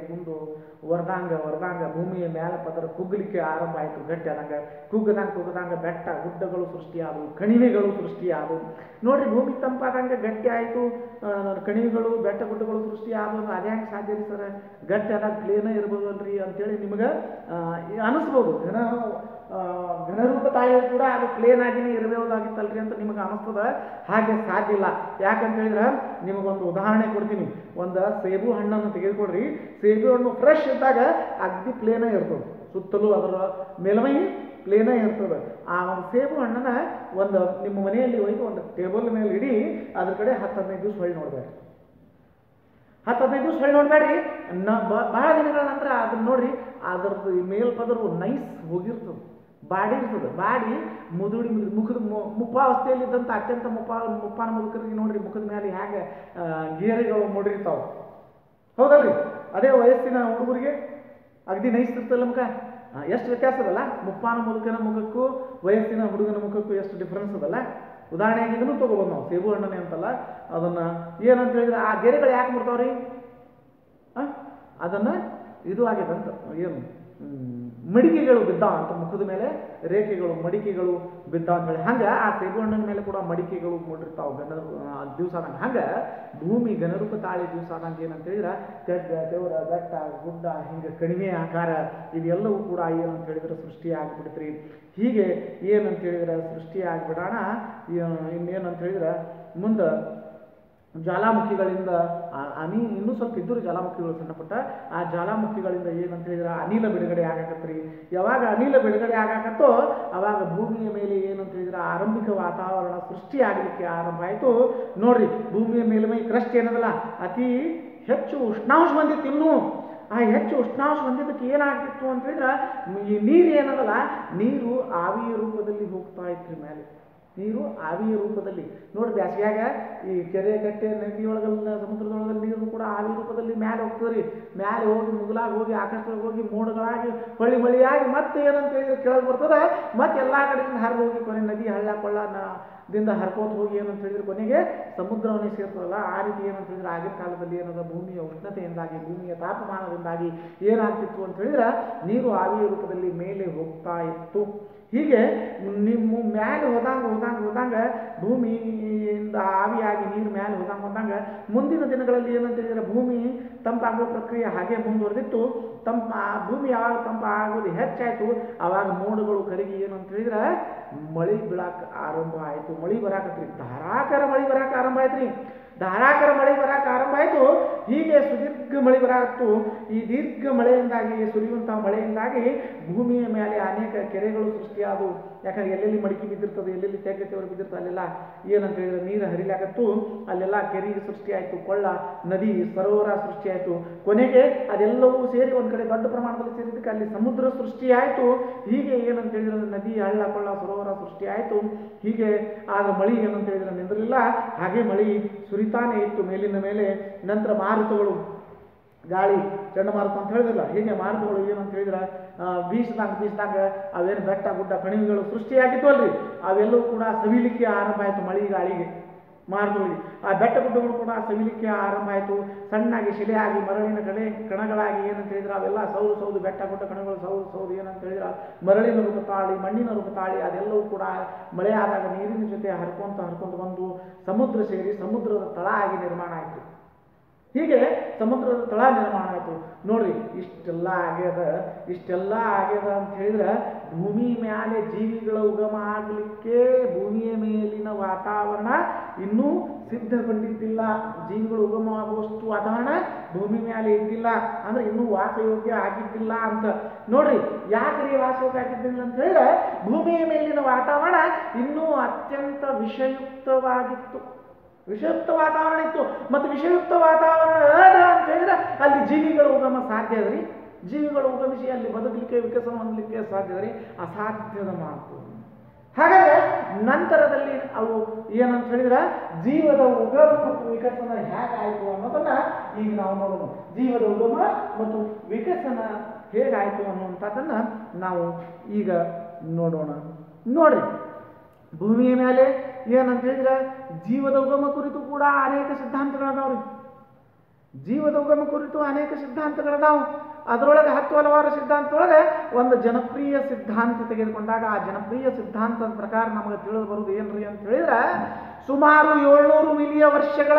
ವರ್ದಂಗ ಭೂಮಿಯ ಮೇಲೆ ಪದರ ಕುಗ್ಗಲಿಕ್ಕೆ ಆರಂಭ ಆಯಿತು. ಗಟ್ಟಿ ಆದಂಗ ಕುಗ್ಗದಂಗ ಬೆಟ್ಟ ಗುಡ್ಡಗಳು ಸೃಷ್ಟಿಯಾದವು, ಕಣಿವೆಗಳು ಸೃಷ್ಟಿಯಾದವು. ನೋಡ್ರಿ, ಭೂಮಿ ತಂಪಾದಂಗ ಗಟ್ಟಿ ಆಯಿತು, ಕಣಿವೆಗಳು ಬೆಟ್ಟ ಗುಡ್ಡಗಳು ಸೃಷ್ಟಿಯಾದವು. ಅದೇ ಹೆಂಗೆ ಸಾಧ್ಯ ರೀ ಸರ್? ಗಟ್ಟಿ ಆದಾಗ ಪ್ಲೇನ ಇರ್ಬೋದಲ್ರಿ ಅಂತೇಳಿ ನಿಮ್ಗೆ ಅನಿಸ್ಬೋದು. ಘನರೂಪ ತಾಯಿ ಕೂಡ ಅದು ಪ್ಲೇನ್ ಆಗಿನೇ ಇರಬಹುದಾಗಿತ್ತಲ್ರಿ ಅಂತ ನಿಮಗೆ ಅನಿಸ್ತದ. ಹಾಗೆ ಸಾಧ್ಯ ಇಲ್ಲ. ಯಾಕಂತ ಹೇಳಿದ್ರೆ ನಿಮಗೊಂದು ಉದಾಹರಣೆ ಕೊಡ್ತೀನಿ. ಒಂದು ಸೇಬು ಹಣ್ಣನ್ನು ತೆಗೆದುಕೊಡ್ರಿ. ಸೇಬು ಹಣ್ಣು ಫ್ರೆಶ್ ಇದ್ದಾಗ ಅಗ್ದಿ ಪ್ಲೇನ ಇರ್ತದೆ, ಸುತ್ತಲೂ ಅದರ ಮೇಲ್ಮೈ ಪ್ಲೇನ ಇರ್ತದೆ. ಆ ಒಂದು ಸೇಬು ಹಣ್ಣನ್ನ ಒಂದು ನಿಮ್ಮ ಮನೆಯಲ್ಲಿ ಒಯ್ದು ಒಂದು ಟೇಬಲ್ ಮೇಲೆ ಇಡಿ, ಅದ್ರ ಕಡೆ 10-15 ದಿವಸ ಹೊಳ್ಳಿ ನೋಡ್ಬೇಡ್ರಿ. 10-15 ದಿವಸ ಹೊಳ್ಳಿ ನೋಡ್ಬೇಡ್ರಿ. ಬಹಳ ದಿನಗಳ ನಂತರ ಅದನ್ನ ನೋಡ್ರಿ, ಅದರದ್ದು ಮೇಲ್ಪದರು ನೈಸ್ ಹೋಗಿರ್ತದೆ, ಬಾಡಿ ಇರ್ತದೆ. ಬಾಡಿ ಮುದುಡಿ ಮುಖದ ಮುಪ್ಪಾವಸ್ಥೆಯಲ್ಲಿದ್ದಂಥ ಅತ್ಯಂತ ಮುಪ್ಪಾನ ಮುದುಕರಿಗೆ ನೋಡ್ರಿ, ಮುಖದ ಮೇಲೆ ಹೇಗೆ ಗೇರೆಗಳು ಮೂಡಿರ್ತಾವೆ, ಹೌದಲ್ರಿ? ಅದೇ ವಯಸ್ಸಿನ ಹುಡುಗರಿಗೆ ಅಗದಿ ನೈಸ್ ಇರ್ತಲ್ಲ ಮುಖ. ಎಷ್ಟು ವ್ಯತ್ಯಾಸ ಅದಲ್ಲ ಮುಪ್ಪಾನ ಮುದುಕನ ಮುಖಕ್ಕೂ ವಯಸ್ಸಿನ ಹುಡುಗನ ಮುಖಕ್ಕೂ ಎಷ್ಟು ಡಿಫ್ರೆನ್ಸ್ ಅದಲ್ಲ. ಉದಾಹರಣೆಯಾಗಿ ಇದನ್ನು ತಗೋಬೋದು ನಾವು, ಸೇಬು ಹಣ್ಣನೆ ಅಂತಲ್ಲ, ಅದನ್ನ ಏನಂತ ಹೇಳಿದ್ರೆ ಆ ಗೆರೆಗಳು ಯಾಕೆ ಬಿಡ್ತಾವ್ರಿ? ಅದನ್ನ ಇದು ಆಗಿದೆ ಅಂತ, ಏನು ಮಡಿಕೆಗಳು ಬಿದ್ದಾವ ಅಂತ, ಮುಖದ ಮೇಲೆ ರೇಖೆಗಳು ಮಡಿಕೆಗಳು ಬಿದ್ದಾವ ಅಂತ ಹೇಳಿ. ಹಂಗೆ ಆ ಸೇಬು ಹಣ್ಣಿನ ಮೇಲೆ ಕೂಡ ಮಡಿಕೆಗಳು ಮೂಡಿರ್ತಾವ ದಿವಸ ಆದಂಗೆ. ಹಂಗೆ ಭೂಮಿ ಘನರೂಪ ತಾಳಿ ದಿವಸ ಆದಂಗೆ ಏನಂತ ಹೇಳಿದ್ರೆ ತೆಗ್ಗ ದೇವರ ಬೆಟ್ಟ ಗುಡ್ಡ ಹಿಂಗೆ ಕಡಿಮೆ ಆಕಾರ ಇದೆಲ್ಲವೂ ಕೂಡ ಏನಂತ ಹೇಳಿದ್ರೆ ಸೃಷ್ಟಿ ಆಗಿಬಿಡ್ತ್ರಿ. ಹೀಗೆ ಏನಂತ ಹೇಳಿದ್ರೆ ಸೃಷ್ಟಿ ಆಗಿಬಿಡೋಣ. ಇನ್ನೇನಂತ ಹೇಳಿದ್ರೆ ಮುಂದೆ ಜ್ವಾಲಾಮುಖಿಗಳಿಂದ ಇನ್ನೂ ಸ್ವಲ್ಪ ಇದ್ದರು ಜ್ವಾಲಾಮುಖಿಗಳು ಸಣ್ಣಪುಟ್ಟ. ಆ ಜ್ವಾಲಾಮುಖಿಗಳಿಂದ ಏನಂತ ಹೇಳಿದ್ರೆ ಅನಿಲ ಬಿಡುಗಡೆ ಆಗಾಕತ್ರಿ. ಯಾವಾಗ ಅನಿಲ ಬಿಡುಗಡೆ ಆಗಾಕತ್ತೋ ಅವಾಗ ಭೂಮಿಯ ಮೇಲೆ ಏನಂತ ಹೇಳಿದ್ರೆ ಆರಂಭಿಕ ವಾತಾವರಣ ಸೃಷ್ಟಿ ಆಗಲಿಕ್ಕೆ ಆರಂಭ ಆಯಿತು. ನೋಡ್ರಿ, ಭೂಮಿಯ ಮೇಲ್ಮೈ ಕ್ರಸ್ಟ್ ಏನದಲ್ಲ ಅತಿ ಹೆಚ್ಚು ಉಷ್ಣಾಂಶ ಬಂದಿತ್ತು. ಇನ್ನೂ ಆ ಹೆಚ್ಚು ಉಷ್ಣಾಂಶ ಬಂದಿದ್ದಕ್ಕೆ ಏನಾಗ್ತಿತ್ತು ಅಂತ ಹೇಳಿದ್ರೆ ಈ ನೀರು ಏನದಲ್ಲ, ನೀರು ಆವಿಯ ರೂಪದಲ್ಲಿ ಹೋಗ್ತಾ ಇತ್ತು ಮೇಲೆ. ನೀರು ಆವಿಯ ರೂಪದಲ್ಲಿ ನೋಡಿ, ಬ್ಯಾಸಿಗ್ಯಾಗ ಈ ಕೆರೆ ಕಟ್ಟೆ ನದಿಯೊಳಗಲ್ಲ ಸಮುದ್ರದೊಳಗಲ್ಲಿ ನೀರು ಕೂಡ ಆವಿ ರೂಪದಲ್ಲಿ ಮ್ಯಾಲೆ ಹೋಗ್ತದೆ ರೀ. ಮ್ಯಾಲೆ ಹೋಗಿ ಮುಗುಲಾಗಿ ಹೋಗಿ ಆಕಾಶದೊಳಗೆ ಹೋಗಿ ಮೋಡಗಳಾಗಿ ಹೊಳ್ಳಿ ಮಳಿಯಾಗಿ ಮತ್ತೆ ಏನಂತ ಹೇಳಿದ್ರೆ ಕೆಳಗೆ ಬರ್ತದೆ. ಮತ್ತೆ ಎಲ್ಲ ಕಡೆಯಿಂದ ಹರಿದು ಹೋಗಿ ಕೊನೆ ನದಿ ಹಳ್ಳ ಕೊಳ್ಳದಿಂದ ಹರ್ಕೋತ ಹೋಗಿ ಏನಂತ ಹೇಳಿದ್ರೆ ಕೊನೆಗೆ ಸಮುದ್ರವನ್ನೇ ಸೇರ್ತದಲ್ಲ. ಆ ರೀತಿ ಏನಂತ ಹೇಳಿದ್ರೆ ಆಗಿನ ಕಾಲದಲ್ಲಿ ಏನದ ಭೂಮಿಯ ಉಷ್ಣತೆಯಿಂದಾಗಿ ಭೂಮಿಯ ತಾಪಮಾನದಿಂದಾಗಿ ಏನಾಗ್ತಿತ್ತು ಅಂತ ಹೇಳಿದ್ರೆ ನೀರು ಆವಿಯ ರೂಪದಲ್ಲಿ ಮೇಲೆ ಹೋಗ್ತಾ ಇತ್ತು. ಹೀಗೆ ನಿಮ್ಮ ಮ್ಯಾಲೆ ಹೋದಂಗ ಭೂಮಿಯಿಂದ ಆವಿಯಾಗಿ ನೀರು ಮ್ಯಾಲೆ ಹೋದಂಗ ಮುಂದಿನ ದಿನಗಳಲ್ಲಿ ಏನಂತ ಹೇಳಿದ್ರೆ ಭೂಮಿ ತಂಪಾಗುವ ಪ್ರಕ್ರಿಯೆ ಹಾಗೆ ಮುಂದುವರೆದಿತ್ತು. ಭೂಮಿ ಯಾವಾಗ ತಂಪ ಆಗೋದು ಹೆಚ್ಚಾಯಿತು ಆವಾಗ ಮೋಡಗಳು ಕರಗಿ ಏನಂತ ಹೇಳಿದ್ರೆ ಮಳೆ ಬೀಳಾಕ ಆರಂಭ ಆಯಿತು. ಮಳೆ ಬರಾಕತ್ರಿ, ಧಾರಾಕಾರ ಮಳೆ ಬರಾಕ ಆರಂಭ ಆಯ್ತ್ರಿ. ಧಾರಾಕಾರ ಮಳೆ ಬರಾಕ ಆರಂಭ ಆಯಿತು. ಹೀಗೆ ಸುದೀರ್ಘ ಮಳೆ ಬರಾಕ್ತು. ಈ ದೀರ್ಘ ಮಳೆಯಿಂದಾಗಿ ಸುರಿಯುವಂತಹ ಮಳೆಯಿಂದಾಗಿ ಭೂಮಿಯ ಮೇಲೆ ಅನೇಕ ಕೆರೆಗಳು ಸೃಷ್ಟಿಯಾದವು. ಯಾಕಂದ್ರೆ ಎಲ್ಲೆಲ್ಲಿ ಮಡಿಕೆ ಬಿದ್ದಿರ್ತದೆ, ಎಲ್ಲೆಲ್ಲಿ ತೆಗೆತೇವರು ಬಿದ್ದಿರ್ತದೆ, ಅಲ್ಲೆಲ್ಲ ಏನಂತ ಹೇಳಿದ್ರೆ ನೀರು ಹರಿಲಾಗತ್ತು. ಅಲ್ಲೆಲ್ಲ ಕೆರೆ ಸೃಷ್ಟಿ ಆಯಿತು, ಕೊಳ್ಳ ನದಿ ಸರೋವರ ಸೃಷ್ಟಿ ಆಯಿತು. ಕೊನೆಗೆ ಅದೆಲ್ಲವೂ ಸೇರಿ ಒಂದು ಕಡೆ ದೊಡ್ಡ ಪ್ರಮಾಣದಲ್ಲಿ ಸೇರಿದ್ದಕ್ಕೆ ಅಲ್ಲಿ ಸಮುದ್ರ ಸೃಷ್ಟಿ ಆಯಿತು. ಹೀಗೆ ಏನಂತ ಹೇಳಿದ್ರೆ ನದಿ ಹಳ್ಳ ಕೊಳ್ಳ ಸರೋವರ ಸೃಷ್ಟಿ ಆಯಿತು. ಹೀಗೆ ಆದ್ರೆ ಮಳೆ ಏನಂತ ಹೇಳಿದ್ರೆ ನಿಂದಿರಲಿಲ್ಲ, ಹಾಗೆ ಮಳೆ ಸುರಿತಾನೆ ಇತ್ತು ಮೇಲಿನ ಮೇಲೆ. ನಂತರ ಮಾರುತಗಳು, ಗಾಳಿ ಚಂಡಮಾರುತ ಅಂತ ಹೇಳಿದಿಲ್ಲ, ಹೀಗೆ ಮಾರುತಗಳು ಏನಂತ ಹೇಳಿದ್ರೆ ಬೀಸಿದಾಗ ಅವೇನು ಬೆಟ್ಟ ಗುಡ್ಡ ಕಣಿವೆಗಳು ಸೃಷ್ಟಿಯಾಗಿತ್ತು ಅಲ್ರಿ, ಅವೆಲ್ಲವೂ ಕೂಡ ಸವಿಲಿಕ್ಕೆ ಆರಂಭ ಆಯಿತು. ಮಳೆ ಗಾಳಿಗೆ ಮಾರುತಗಳಿಗೆ ಆ ಬೆಟ್ಟ ಗುಡ್ಡಗಳು ಕೂಡ ಸವಿಲಿಕ್ಕೆ ಆರಂಭ ಆಯಿತು. ಸಣ್ಣಾಗಿ ಶಿಲೆಯಾಗಿ ಮರಳಿನ ಕಣಗಳಾಗಿ ಏನಂತ ಹೇಳಿದ್ರೆ ಅವೆಲ್ಲ ಸೌದು ಬೆಟ್ಟ ಗುಡ್ಡ ಕಣಗಳು ಸೌದು ಏನಂತ ಹೇಳಿದ್ರೆ ಮರಳಿನ ರೂಪ ತಾಳಿ, ಮಣ್ಣಿನ ರೂಪ ತಾಳಿ, ಅದೆಲ್ಲವೂ ಕೂಡ ಮಳೆ ಆದಾಗ ನೀರಿನ ಜೊತೆ ಹರ್ಕೊಂತ ಬಂದು ಸಮುದ್ರ ಸೇರಿ ಸಮುದ್ರದ ತಳ ಆಗಿ ನಿರ್ಮಾಣ ಆಯಿತು. ಹೀಗೆ ಸಮುದ್ರದ ತಳ ನಿರ್ಮಾಣ ಆಯಿತು. ನೋಡ್ರಿ, ಇಷ್ಟೆಲ್ಲ ಆಗ್ಯದ ಅಂತ ಹೇಳಿದ್ರೆ ಭೂಮಿ ಮೇಲೆ ಜೀವಿಗಳ ಉಗಮ ಆಗಲಿಕ್ಕೆ ಭೂಮಿಯ ಮೇಲಿನ ವಾತಾವರಣ ಇನ್ನೂ ಸಿದ್ಧಗೊಂಡಿದ್ದಿಲ್ಲ. ಜೀವಿಗಳು ಉಗಮ ಆಗುವಷ್ಟು ವಾತಾವರಣ ಭೂಮಿ ಮೇಲೆ ಇದ್ದಿಲ್ಲ, ಅಂದ್ರೆ ಇನ್ನೂ ವಾಸಯೋಗ್ಯ ಆಗಿದ್ದಿಲ್ಲ ಅಂತ. ನೋಡ್ರಿ, ಯಾಕ್ರಿ ವಾಸಯೋಗ್ಯ ಆಗಿದ್ದಿಲ್ಲ ಅಂತ ಹೇಳಿದ್ರೆ ಭೂಮಿಯ ಮೇಲಿನ ವಾತಾವರಣ ಇನ್ನೂ ಅತ್ಯಂತ ವಿಷಯುಕ್ತವಾಗಿತ್ತು. ವಿಷಯುಕ್ತ ವಾತಾವರಣ ಇತ್ತು. ಮತ್ತು ವಿಷಯುಕ್ತ ವಾತಾವರಣ ಅಂತ ಹೇಳಿದ್ರೆ ಅಲ್ಲಿ ಜೀವಿಗಳ ಉಗಮ ಸಾಧ್ಯ ಅದ್ರಿ. ಜೀವಿಗಳು ಉಗಮಿಸಿ ಅಲ್ಲಿ ಬದುಕಲಿಕ್ಕೆ ವಿಕಸನ ಹೊಂದಲಿಕ್ಕೆ ಸಾಧ್ಯತೆ ಅಸಾಧ್ಯದ ಮಾತು. ಹಾಗಾದ್ರೆ ನಂತರದಲ್ಲಿ ಅವು ಏನಂತ ಹೇಳಿದ್ರೆ ಜೀವದ ಉಗಮ ಮತ್ತು ವಿಕಸನ ಹೇಗಾಯಿತು ಅನ್ನೋದನ್ನ ಈಗ ನಾವು ನೋಡೋಣ. ಜೀವದ ಉಗಮ ಮತ್ತು ವಿಕಸನ ಹೇಗಾಯಿತು ಅನ್ನುವಂಥದ್ದನ್ನ ನಾವು ಈಗ ನೋಡೋಣ. ನೋಡ್ರಿ, ಭೂಮಿಯ ಮೇಲೆ ಏನಂತ ಹೇಳಿದ್ರೆ ಜೀವದ ಉಗಮ ಕುರಿತು ಕೂಡ ಅನೇಕ ಸಿದ್ಧಾಂತಗಳದಾವ್ರಿ. ಜೀವದ ಉಗಮ ಕುರಿತು ಅನೇಕ ಸಿದ್ಧಾಂತಗಳದಾವು. ಅದರೊಳಗೆ 10 ಹಲವಾರು ಸಿದ್ಧಾಂತದೊಳಗೆ ಒಂದು ಜನಪ್ರಿಯ ಸಿದ್ಧಾಂತ ತೆಗೆದುಕೊಂಡಾಗ ಆ ಜನಪ್ರಿಯ ಸಿದ್ಧಾಂತದ ಪ್ರಕಾರ ನಮಗೆ ತಿಳಿದು ಬರುವುದು ಏನ್ರಿ ಅಂತ ಹೇಳಿದ್ರೆ, ಸುಮಾರು 700 ಮಿಲಿಯನ್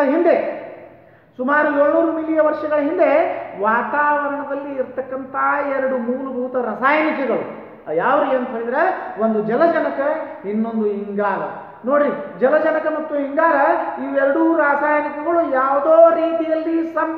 ವರ್ಷಗಳ ಹಿಂದೆ ವಾತಾವರಣದಲ್ಲಿ ಇರ್ತಕ್ಕಂಥ 2 ಮೂಲಭೂತ ರಾಸಾಯನಿಕಗಳು ಯಾವ್ರಿ ಅಂತ ಹೇಳಿದ್ರೆ, ಒಂದು ಜಲಜನಕ, ಇನ್ನೊಂದು ಇಂಗಾಲ. ನೋಡ್ರಿ, ಜಲಜನಕ ಮತ್ತು ಇಂಗಾಲ ಇವೆರಡೂ ರಾಸಾಯನಿಕಗಳು ಯಾವುದೋ ರೀತಿಯಲ್ಲಿ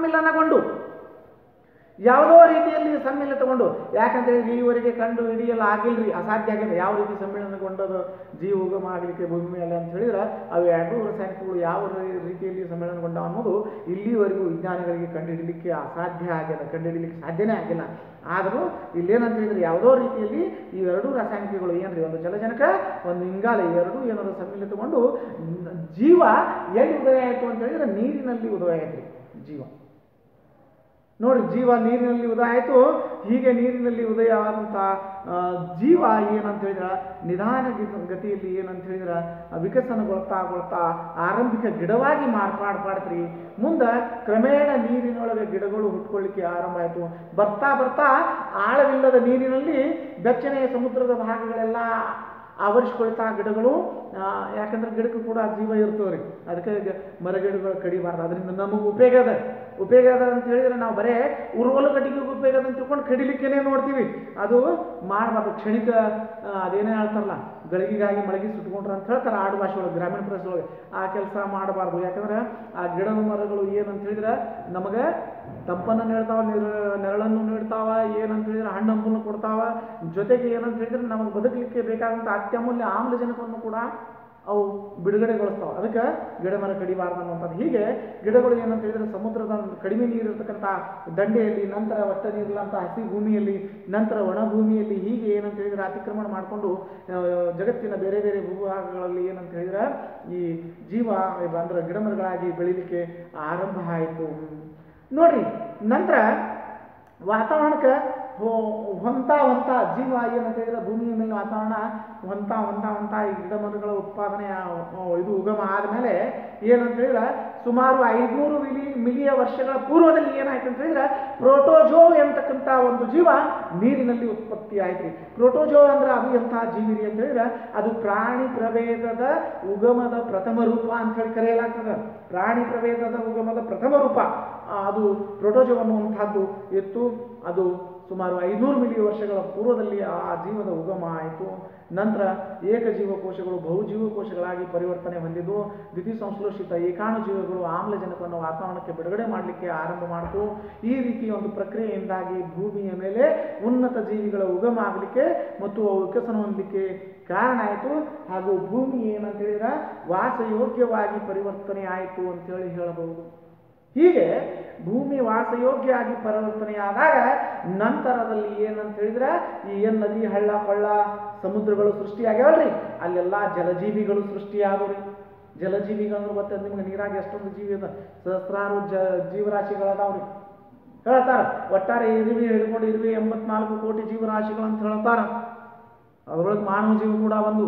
ಸಮ್ಮಿಳಿತಗೊಂಡು, ಯಾಕಂದ್ರೆ ಈವರೆಗೆ ಕಂಡು ಹಿಡಿಯಲು ಆಗಿಲ್ರಿ, ಅಸಾಧ್ಯ ಆಗಿದೆ ಯಾವ ರೀತಿ ಸಮ್ಮಿಳನಗೊಂಡದು ಜೀವ ಉಗಮ ಆಗಲಿಕ್ಕೆ ಭೂಮಿ ಮೇಲೆ ಅಂತ ಹೇಳಿದ್ರೆ, ಅವು ಎರಡೂ ರಾಸಾಯನಿಕಗಳು ಯಾವ ರೀತಿಯಲ್ಲಿ ಸಮ್ಮಿಳನಗೊಂಡ ಅನ್ನೋದು ಇಲ್ಲಿವರೆಗೂ ವಿಜ್ಞಾನಿಗಳಿಗೆ ಕಂಡುಹಿಡಲಿಕ್ಕೆ ಕಂಡುಹಿಡಲಿಕ್ಕೆ ಸಾಧ್ಯನೇ ಆಗಿಲ್ಲ. ಆದರೂ ಇಲ್ಲೇನಂತ ಹೇಳಿದ್ರೆ, ಯಾವುದೋ ರೀತಿಯಲ್ಲಿ ಇವೆರಡೂ ರಾಸಾಯನಿಕಗಳು ಏನ್ರಿ, ಒಂದು ಜಲಜನಕ ಒಂದು ಇಂಗಾಲ, ಇವೆರಡೂ ಏನಾದ್ರು ಸಮ್ಮಿಳಿತಗೊಂಡು ಜೀವ ಎಲ್ಲಿ ಉದಯ ಆಯಿತು ಅಂತ ಹೇಳಿದ್ರೆ ನೀರಿನಲ್ಲಿ ಉದಯ ಆಯ್ತ್ರಿ ಜೀವ. ನೋಡಿ, ಜೀವ ನೀರಿನಲ್ಲಿ ಉದಯ ಆಯಿತು. ಹೀಗೆ ನೀರಿನಲ್ಲಿ ಉದಯ ಆದಂಥ ಜೀವ ಏನಂತ ಹೇಳಿದ್ರೆ ನಿಧಾನ ಗತಿಯಲ್ಲಿ ಏನಂತ ಹೇಳಿದ್ರೆ ವಿಕಸನಗೊಳ್ತಾ ಆರಂಭಿಕ ಗಿಡವಾಗಿ ಮಾರ್ಪಾಡ್ತ್ರಿ. ಮುಂದೆ ಕ್ರಮೇಣ ನೀರಿನೊಳಗೆ ಗಿಡಗಳು ಹುಟ್ಕೊಳ್ಳಿಕ್ಕೆ ಆರಂಭ ಆಯಿತು. ಬರ್ತಾ ಆಳವಿಲ್ಲದ ನೀರಿನಲ್ಲಿ ಬೆಚ್ಚನೆಯ ಸಮುದ್ರದ ಭಾಗಗಳೆಲ್ಲ ಆವರಿಸ್ಕೊಳ್ತಾ ಗಿಡಗಳು, ಯಾಕಂದ್ರೆ ಗಿಡಕ್ಕೂ ಕೂಡ ಜೀವ ಇರ್ತದೆ ರೀ, ಅದಕ್ಕೆ ಮರಗಿಡಗಳು ಕಡಿಬಾರ್ದು. ಅದರಿಂದ ನಮಗೆ ಉಪಯೋಗ ಅದ ಅಂತ ಹೇಳಿದ್ರೆ ನಾವು ಬರೇ ಉರುವಲು ಕಟ್ಟಿಗೆ ಉಪಯೋಗ ಅದ ಅಂತ ತಿಳ್ಕೊಂಡು ಕಡಿಲಿಕ್ಕೇನೆ ನೋಡ್ತೀವಿ. ಅದು ಮಾಡಬಾರ್ದು. ಕ್ಷಣಿಕ ಅದೇನೇ ಹೇಳ್ತಾರಲ್ಲ, ಗಳಿಗೆಗಾಗಿ ಮಳಗಿ ಸುಟ್ಕೊಂಡ್ರೆ ಅಂತ ಹೇಳ್ತಾರೆ ಆಡು ಭಾಷೆ ಒಳಗೆ, ಗ್ರಾಮೀಣ ಪ್ರದೇಶದೊಳಗೆ. ಆ ಕೆಲಸ ಮಾಡಬಾರ್ದು. ಯಾಕಂದ್ರೆ ಆ ಗಿಡ ಮರಗಳು ಏನಂತ ಹೇಳಿದ್ರೆ ನಮಗೆ ತಂಪನ್ನು ನೀಡ್ತಾವ, ನೆರಳನ್ನು ನೀಡ್ತಾವ, ಏನಂತ ಹೇಳಿದ್ರೆ ಹಣ್ಣು ಹಂಪನ್ನು ಕೊಡ್ತಾವ. ಜೊತೆಗೆ ಏನಂತ ಹೇಳಿದ್ರೆ ನಮಗೆ ಬದುಕಲಿಕ್ಕೆ ಬೇಕಾದಂಥ ಅತ್ಯಮೂಲ್ಯ ಆಮ್ಲಜನಕವನ್ನು ಕೂಡ ಅವು ಬಿಡುಗಡೆಗೊಳಿಸ್ತಾವೆ. ಅದಕ್ಕೆ ಗಿಡ ಮರ ಕಡಿಬಾರ್ದು ಅನ್ನುವಂಥದ್ದು. ಹೀಗೆ ಗಿಡಗಳು ಏನಂತ ಹೇಳಿದ್ರೆ ಸಮುದ್ರದ ಕಡಿಮೆ ನೀರಿರ್ತಕ್ಕಂಥ ದಂಡೆಯಲ್ಲಿ, ನಂತರ ಒಟ್ಟ ನೀರಿಲ್ಲಂಥ ಹಸಿ ಭೂಮಿಯಲ್ಲಿ, ನಂತರ ಒಣ ಭೂಮಿಯಲ್ಲಿ, ಹೀಗೆ ಏನಂತ ಹೇಳಿದ್ರೆ ಅತಿಕ್ರಮಣ ಮಾಡಿಕೊಂಡು ಜಗತ್ತಿನ ಬೇರೆ ಬೇರೆ ಭೂಭಾಗಗಳಲ್ಲಿ ಏನಂತ ಹೇಳಿದ್ರೆ ಈ ಜೀವ ಅಂದ್ರೆ ಗಿಡ ಮರಗಳಾಗಿ ಬೆಳೀಲಿಕ್ಕೆ ಆರಂಭ ಆಯಿತು. ನೋಡ್ರಿ, ನಂತರ ವಾತಾವರಣಕ್ಕೆ ಹೊಂತ ಜೀವ ಏನಂತ ಹೇಳಿದ್ರೆ ಭೂಮಿಯ ಮೇಲೆ ವಾತಾವರಣ ಹೊಂತ ಈ ಗಿಡ ಮರಗಳ ಉತ್ಪಾದನೆ ಇದು ಉಗಮ ಆದಮೇಲೆ ಏನಂತ ಹೇಳಿದ್ರೆ ಸುಮಾರು 500 ಮಿಲಿಯನ್ ವರ್ಷಗಳ ಪೂರ್ವದಲ್ಲಿ ಏನಾಯ್ತು ಅಂತ ಹೇಳಿದ್ರೆ ಪ್ರೋಟೋಜೋ ಎಂತಕ್ಕಂಥ ಒಂದು ಜೀವ ನೀರಿನಲ್ಲಿ ಉತ್ಪತ್ತಿ ಆಯ್ತು. ಪ್ರೋಟೋಜೋ ಅಂದ್ರೆ ಅದು ಎಂತಹ ಜೀವಿರಿ ಅಂತ ಹೇಳಿದ್ರೆ ಅದು ಪ್ರಾಣಿ ಪ್ರಭೇದದ ಉಗಮದ ಪ್ರಥಮ ರೂಪ ಅಂತ ಹೇಳಿ ಕರೆಯಲಾಗ್ತದೆ. ಪ್ರಾಣಿ ಪ್ರಭೇದದ ಉಗಮದ ಪ್ರಥಮ ರೂಪ ಅದು ಪ್ರೋಟೋಜೋ ಅನ್ನುವಂತಹದ್ದು ಇತ್ತು. ಅದು ಸುಮಾರು 500 ಮಿಲಿಯನ್ ವರ್ಷಗಳ ಪೂರ್ವದಲ್ಲಿ ಆ ಜೀವದ ಉಗಮ ಆಯಿತು. ನಂತರ ಏಕಜೀವಕೋಶಗಳು ಬಹುಜೀವಕೋಶಗಳಾಗಿ ಪರಿವರ್ತನೆ ಹೊಂದಿದ್ದು ದ್ಯುತಿಸಂಶ್ಲೇಷಿತ ಏಕಾಣುಜೀವಿಗಳು ಆಮ್ಲಜನಕವನ್ನು ವಾತಾವರಣಕ್ಕೆ ಬಿಡುಗಡೆ ಮಾಡಲಿಕ್ಕೆ ಆರಂಭ ಮಾಡಿತು. ಈ ರೀತಿಯ ಒಂದು ಪ್ರಕ್ರಿಯೆಯಿಂದಾಗಿ ಭೂಮಿಯ ಮೇಲೆ ಉನ್ನತ ಜೀವಿಗಳ ಉಗಮ ಆಗಲಿಕ್ಕೆ ಮತ್ತು ವಿಕಸನ ಹೊಂದಲಿಕ್ಕೆ ಕಾರಣ ಆಯಿತು. ಹಾಗೂ ಭೂಮಿ ಏನಂತ ಹೇಳಿದ್ರೆ ವಾಸಯೋಗ್ಯವಾಗಿ ಪರಿವರ್ತನೆ ಆಯಿತು ಅಂತೇಳಿ ಹೇಳಬಹುದು. ಹೀಗೆ ಭೂಮಿ ವಾಸಯೋಗ್ಯ ಆಗಿ ಪರಿವರ್ತನೆಯಾದಾಗ ನಂತರದಲ್ಲಿ ಏನಂತ ಹೇಳಿದ್ರೆ ಈ ನದಿ ಹಳ್ಳ ಕೊಳ್ಳ ಸಮುದ್ರಗಳು ಸೃಷ್ಟಿಯಾಗ್ಯಾವಲ್ರಿ, ಅಲ್ಲೆಲ್ಲ ಜಲಜೀವಿಗಳು ಸೃಷ್ಟಿಯಾಗವ್ರಿ. ಜಲಜೀವಿಗಳು ಮತ್ತೆ ನಿಮ್ಗೆ ನೀರಾಗಿ ಎಷ್ಟೊಂದು ಜೀವಿ ಅದ, ಸಹಸ್ರಾರು ಜೀವರಾಶಿಗಳದಾವ್ರಿ ಹೇಳ್ತಾರ. ಒಟ್ಟಾರೆ ಇರುವೆ ಹಿಡ್ಕೊಂಡು 84 ಕೋಟಿ ಜೀವರಾಶಿಗಳು ಅಂತ ಹೇಳ್ತಾರ. ಅದರೊಳಗೆ ಮಾನವ ಜೀವ ಕೂಡ ಒಂದು.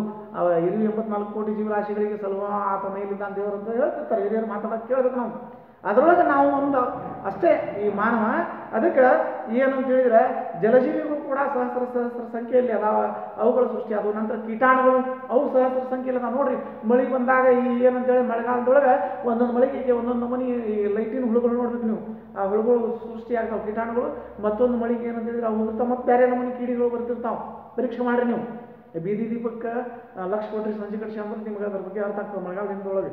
84 ಕೋಟಿ ಜೀವರಾಶಿಗಳಿಗೆ ಸಲುವ ಆತ ಮೇಲಿದ್ದ ದೇವರು ಅಂತ ಹೇಳ್ತಿರ್ತಾರೆ, ಹಿರಿಯರು ಮಾತಾಡೋಕೆ ಕೇಳ್ಬೇಕು ನಾವು. ಅದರೊಳಗೆ ನಾವು ಒಂದು ಅಷ್ಟೇ ಈ ಮಾನವ. ಅದಕ್ಕೆ ಏನಂತ ಹೇಳಿದ್ರೆ ಜಲಜೀವಿಗಳು ಕೂಡ ಸಹಸ್ರ ಸಂಖ್ಯೆಯಲ್ಲಿ ಅದಾವ, ಅವುಗಳು ಸೃಷ್ಟಿ ಆದವು. ನಂತರ ಕೀಟಾಣುಗಳು ಅವು ಸಹಸ್ರ ಸಂಖ್ಯೆಯಲ್ಲಿ ಅದಾವ. ನೋಡ್ರಿ, ಮಳೆ ಬಂದಾಗ ಈ ಏನಂತೇಳಿ ಮಳೆಗಾಲದೊಳಗೆ ಒಂದೊಂದು ಮಳೆಗೆ ಒಂದೊಂದು ನಮೂನಿ ಲೈಟಿನ ಹುಳುಗಳು ನೋಡ್ಬೇಕು ನೀವು. ಆ ಹುಳುಗಳು ಸೃಷ್ಟಿ ಆಗ್ತಾವೆ ಕೀಟಾಣುಗಳು. ಮತ್ತೊಂದು ಮಳೆಗೆ ಏನಂತ ಹೇಳಿದ್ರೆ ಅವು ಹೋಗ್ತಾವ, ಮತ್ತೆ ಬೇರೆ ನಮೂನಿ ಕೀಡಿಗಳು ಬರ್ತಿರ್ತಾವೆ. ಪರೀಕ್ಷೆ ಮಾಡ್ರಿ ನೀವು. ಬೀದಿ ದೀಪಕ್ಕೆ ಲಕ್ಷ ಕೊಟ್ಟರೆ ಸಂಜೆ ಕಡಿಸಿ ಅಂದ್ರೆ ನಿಮ್ಗೆ ಅದ್ರ ಬಗ್ಗೆ ಅರ್ಥ ಆಗ್ತದೆ. ಮಳೆಗಾಲ ದಿನದೊಳಗೆ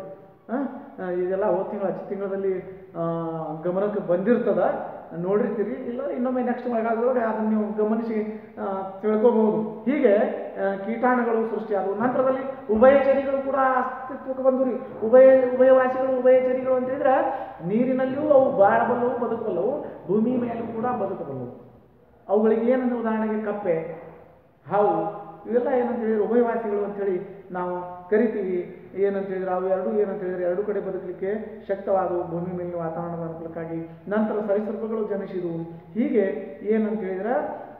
ಇದೆಲ್ಲ ಹೋದ ತಿಂಗಳು ಹಚ್ಚ ತಿಂಗಳಲ್ಲಿ ಗಮನಕ್ಕೆ ಬಂದಿರ್ತದ, ನೋಡಿರ್ತೀರಿ. ಇಲ್ಲ ಇನ್ನೊಮ್ಮೆ ನೆಕ್ಸ್ಟ್ ಮಳೆಗಾಲದೊಳಗೆ ಅದನ್ನು ನೀವು ಗಮನಿಸಿ ತಿಳ್ಕೋಬಹುದು. ಹೀಗೆ ಕೀಟಾಣುಗಳು ಸೃಷ್ಟಿಯಾದವು. ನಂತರದಲ್ಲಿ ಉಭಯಚರಿಗಳು ಕೂಡ ಅಸ್ತಿತ್ವಕ್ಕೆ ಬಂದವು. ಉಭಯವಾಸಿಗಳು ಉಭಯಚರಿಗಳು ಅಂತ ಹೇಳಿದ್ರೆ ನೀರಿನಲ್ಲಿಯೂ ಅವು ಬಾಳಬಲ್ಲವು ಬದುಕಬಲ್ಲವು, ಭೂಮಿ ಮೇಲೂ ಕೂಡ ಬದುಕಬಲ್ಲವು. ಅವುಗಳಿಗೆ ಏನಂದ್ರೆ ಉದಾಹರಣೆಗೆ ಕಪ್ಪೆ, ಹಾವು, ಇವೆಲ್ಲ ಏನಂತ ಹೇಳಿದ್ರೆ ಉಭಯವಾಸಿಗಳು ಅಂಥೇಳಿ ನಾವು ಕರಿತೀವಿ. ಏನಂತ ಹೇಳಿದ್ರೆ ಅವು ಎರಡೂ ಏನಂತ ಹೇಳಿದ್ರೆ ಎರಡು ಕಡೆ ಬದುಕಲಿಕ್ಕೆ ಶಕ್ತವಾದವು ಭೂಮಿ ಮೇಲಿನ ವಾತಾವರಣದ ಅನುಕೂಲಕ್ಕಾಗಿ. ನಂತರ ಸರೀಸೃಪಗಳು ಜನಿಸಿದವು. ಹೀಗೆ ಏನಂತ ಹೇಳಿದ್ರೆ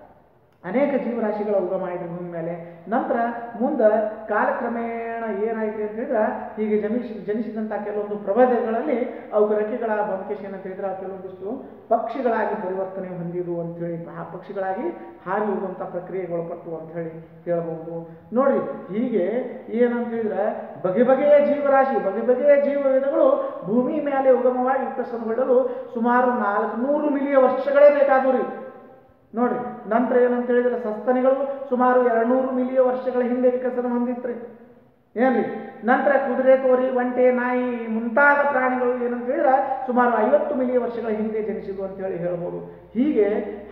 ಅನೇಕ ಜೀವರಾಶಿಗಳ ಉಗಮ ಆಯಿತು ಭೂಮಿ ಮೇಲೆ. ನಂತರ ಮುಂದೆ ಕಾಲಕ್ರಮೇಣ ಏನಾಯಿತು ಅಂತ ಹೇಳಿದ್ರೆ ಹೀಗೆ ಜನಿಸಿದಂಥ ಕೆಲವೊಂದು ಪ್ರಭೇದಗಳಲ್ಲಿ ಅವಕ್ಕೆ ರೆಕ್ಕೆಗಳ ಬಂಕೇಶ್ ಏನಂತ ಹೇಳಿದ್ರೆ ಕೆಲವೊಂದಿಷ್ಟು ಪಕ್ಷಿಗಳಾಗಿ ಪರಿವರ್ತನೆ ಹೊಂದಿದು ಅಂಥೇಳಿ ಆ ಪಕ್ಷಿಗಳಾಗಿ ಹಾರಿ ಹೋಗುವಂಥ ಪ್ರಕ್ರಿಯೆಗೆ ಒಳಪಟ್ಟು ಅಂತ ಹೇಳಿ ಹೇಳಬಹುದು. ನೋಡ್ರಿ, ಹೀಗೆ ಏನಂತ ಹೇಳಿದ್ರೆ ಬಗೆ ಬಗೆಯ ಜೀವರಾಶಿ, ಬಗೆ ಬಗೆಯ ಜೀವವಿಧಗಳು ಭೂಮಿ ಮೇಲೆ ಉಗಮವಾಗಿ ವಿಕಸನಗೊಳ್ಳಲು ಸುಮಾರು 400 ಮಿಲಿಯನ್ ವರ್ಷಗಳೇ ಬೇಕಾದವು ರೀ. ನೋಡ್ರಿ, ನಂತರ ಏನಂತ ಹೇಳಿದ್ರೆ ಸಸ್ತನಿಗಳು ಸುಮಾರು 200 ಮಿಲಿಯನ್ ವರ್ಷಗಳ ಹಿಂದೆ ವಿಕಸನ ಹೊಂದಿತ್ರಿ. ಏನ್ರಿ, ನಂತರ ಕುದುರೆ, ತೋರಿ, ಒಂಟೆ, ನಾಯಿ ಮುಂತಾದ ಪ್ರಾಣಿಗಳು ಏನಂತ ಹೇಳಿದ್ರೆ ಸುಮಾರು 50 ಮಿಲಿಯನ್ ವರ್ಷಗಳ ಹಿಂದೆ ಜನಿಸಿದ್ವು ಅಂತ ಹೇಳಿ ಹೇಳ್ಬೋದು. ಹೀಗೆ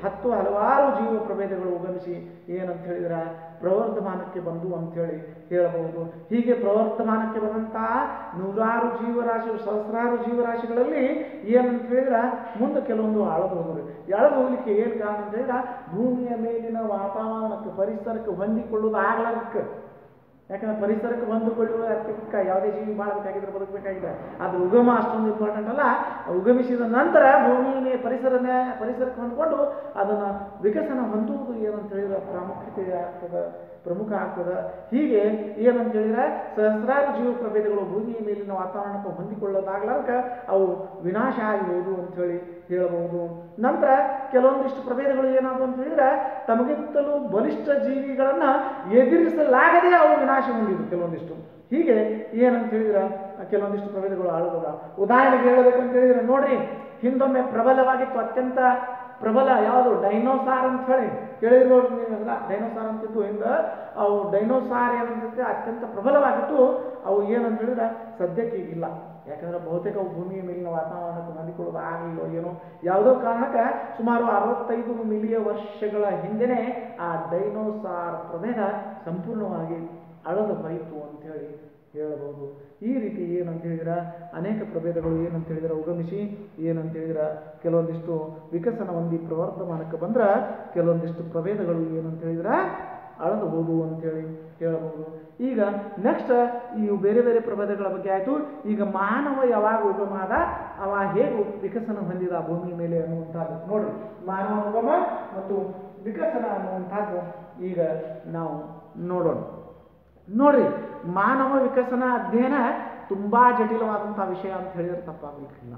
ಹಲವಾರು ಜೀವ ಪ್ರಭೇದಗಳು ಉಗಮಿಸಿ ಏನಂತ ಹೇಳಿದ್ರೆ ಪ್ರವರ್ಧಮಾನಕ್ಕೆ ಬಂದು ಅಂಥೇಳಿ ಹೇಳಬಹುದು. ಹೀಗೆ ಪ್ರವರ್ಧಮಾನಕ್ಕೆ ಬಂದಂತಹ ನೂರಾರು ಜೀವರಾಶಿಗಳು, ಸಹಸ್ರಾರು ಜೀವರಾಶಿಗಳಲ್ಲಿ ಏನಂತ ಹೇಳಿದ್ರೆ ಮುಂದೆ ಕೆಲವೊಂದು ಅಳದು ಹೋಗೋದು. ಎಳೆದು ಹೋಗ್ಲಿಕ್ಕೆ ಏನು ಕಾರಣ ಅಂತ ಹೇಳಿದ್ರೆ ಭೂಮಿಯ ಮೇಲಿನ ವಾತಾವರಣಕ್ಕೆ, ಪರಿಸರಕ್ಕೆ ಹೊಂದಿಕೊಳ್ಳುವುದು ಆಗ್ಲಾರಕ್ಕೆ. ಯಾಕಂದ್ರೆ ಪರಿಸರಕ್ಕೆ ಹೊಂದಿಕೊಳ್ಳುವ ಅರ್ಥಕ್ಕೆ ಯಾವುದೇ ಜೀವಿ ಮಾಡಬೇಕಾಗಿದ್ರೆ ಬದುಕಬೇಕಾಗಿದೆ. ಅದು ಉಗಮ ಅಷ್ಟೊಂದು ಇಂಪಾರ್ಟೆಂಟ್ ಅಲ್ಲ. ಉಗಮಿಸಿದ ನಂತರ ಭೂಮಿಯ ಪರಿಸರಕ್ಕೆ ಹೊಂದ್ಕೊಂಡು ಅದನ್ನು ವಿಕಸನ ಹೊಂದುವುದು ಏನಂತ ಹೇಳಿದ್ರೆ ಪ್ರಾಮುಖ್ಯತೆ ಆಗ್ತದೆ, ಪ್ರಮುಖ ಆಗ್ತದೆ. ಹೀಗೆ ಏನಂತ ಹೇಳಿದ್ರೆ ಸಹಸ್ರಾರು ಜೀವ ಪ್ರಭೇದಗಳು ಭೂಮಿಯ ಮೇಲಿನ ವಾತಾವರಣಕ್ಕೆ ಹೊಂದಿಕೊಳ್ಳೋದಾಗ್ಲಾರ್ಕ ಅವು ವಿನಾಶ ಆಗಿ ಹೋದು ಅಂಥೇಳಿ ಹೇಳಬಹುದು. ನಂತರ ಕೆಲವೊಂದಿಷ್ಟು ಪ್ರಭೇದಗಳು ಏನಾದ್ರು ಅಂತ ಹೇಳಿದ್ರೆ ತಮಗಿಂತಲೂ ಬಲಿಷ್ಠ ಜೀವಿಗಳನ್ನ ಎದುರಿಸಲಾಗದೆ ಅವು ವಿನಾಶ ಹೊಂದಿದ್ವು ಕೆಲವೊಂದಿಷ್ಟು. ಹೀಗೆ ಏನಂತ ಹೇಳಿದ್ರೆ ಕೆಲವೊಂದಿಷ್ಟು ಪ್ರಭೇದಗಳು ಆಳುವಾಗ. ಉದಾಹರಣೆಗೆ ಹೇಳಬೇಕಂತ ಹೇಳಿದ್ರೆ ನೋಡ್ರಿ, ಹಿಂದೊಮ್ಮೆ ಪ್ರಬಲವಾಗಿತ್ತು, ಅತ್ಯಂತ ಪ್ರಬಲ ಯಾವುದು ಡೈನೋಸಾರ್ ಅಂತ ಹೇಳಿ ಕೇಳಿರ್ಬೋದು ನೀವೆಲ್ಲ. ಡೈನೋಸಾರ್ ಅಂತಿದ್ದು ಹಿಂದೆ ಅವು ಡೈನೋಸಾರ್ ಏನಂತ ಅತ್ಯಂತ ಪ್ರಬಲವಾಗಿತ್ತು. ಅವು ಏನಂತ ಹೇಳಿದ್ರೆ ಸದ್ಯಕ್ಕೆ ಈಗಿಲ್ಲ. ಯಾಕಂದ್ರೆ ಬಹುತೇಕ ಅವು ಭೂಮಿಯ ಮೇಲಿನ ವಾತಾವರಣಕ್ಕೆ ಹೊಂದಿಕೊಳ್ಳೋದು ಆಗಲಿಲ್ಲ ಏನೋ ಯಾವುದೋ ಕಾರಣಕ್ಕೆ ಸುಮಾರು 65 ಮಿಲಿಯನ್ ವರ್ಷಗಳ ಹಿಂದೆನೇ ಆ ಡೈನೋಸಾರ್ ಪ್ರಭೇದ ಸಂಪೂರ್ಣವಾಗಿ ಅಳದು ಹೋಯಿತು ಅಂಥೇಳಿ ಹೇಳಬಹುದು. ಈ ರೀತಿ ಏನಂತ ಹೇಳಿದ್ರೆ ಅನೇಕ ಪ್ರಭೇದಗಳು ಏನಂತ ಹೇಳಿದ್ರೆ ಉಗಮಿಸಿ ಏನಂತ ಹೇಳಿದ್ರೆ ಕೆಲವೊಂದಿಷ್ಟು ವಿಕಸನ ಹೊಂದಿ ಪ್ರವರ್ಧಮಾನಕ್ಕೆ ಬಂದ್ರೆ ಕೆಲವೊಂದಿಷ್ಟು ಪ್ರಭೇದಗಳು ಏನಂತ ಹೇಳಿದ್ರೆ ಅಳದು ಹೋದು ಅಂತೇಳಿ ಹೇಳಬಹುದು. ಈಗ ನೆಕ್ಸ್ಟ್ ಈ ಬೇರೆ ಬೇರೆ ಪ್ರಭೇದಗಳ ಬಗ್ಗೆ ಆಯಿತು. ಈಗ ಮಾನವ ಯಾವಾಗ ಉಗಮ ಆದ, ಅವ ಹೇಗೆ ವಿಕಸನ ಹೊಂದಿದ ಭೂಮಿ ಮೇಲೆ ಅನ್ನುವಂಥದ್ದು ನೋಡ್ರಿ. ಮಾನವ ಉಗಮ ಮತ್ತು ವಿಕಸನ ಅನ್ನುವಂಥದ್ದು ಈಗ ನಾವು ನೋಡೋಣ. ನೋಡ್ರಿ, ಮಾನವ ವಿಕಸನ ಅಧ್ಯಯನ ತುಂಬಾ ಜಟಿಲವಾದಂಥ ವಿಷಯ ಅಂತ ಹೇಳಿದ್ರೆ ತಪ್ಪಾಗಲಿಕ್ಕಿಲ್ಲ.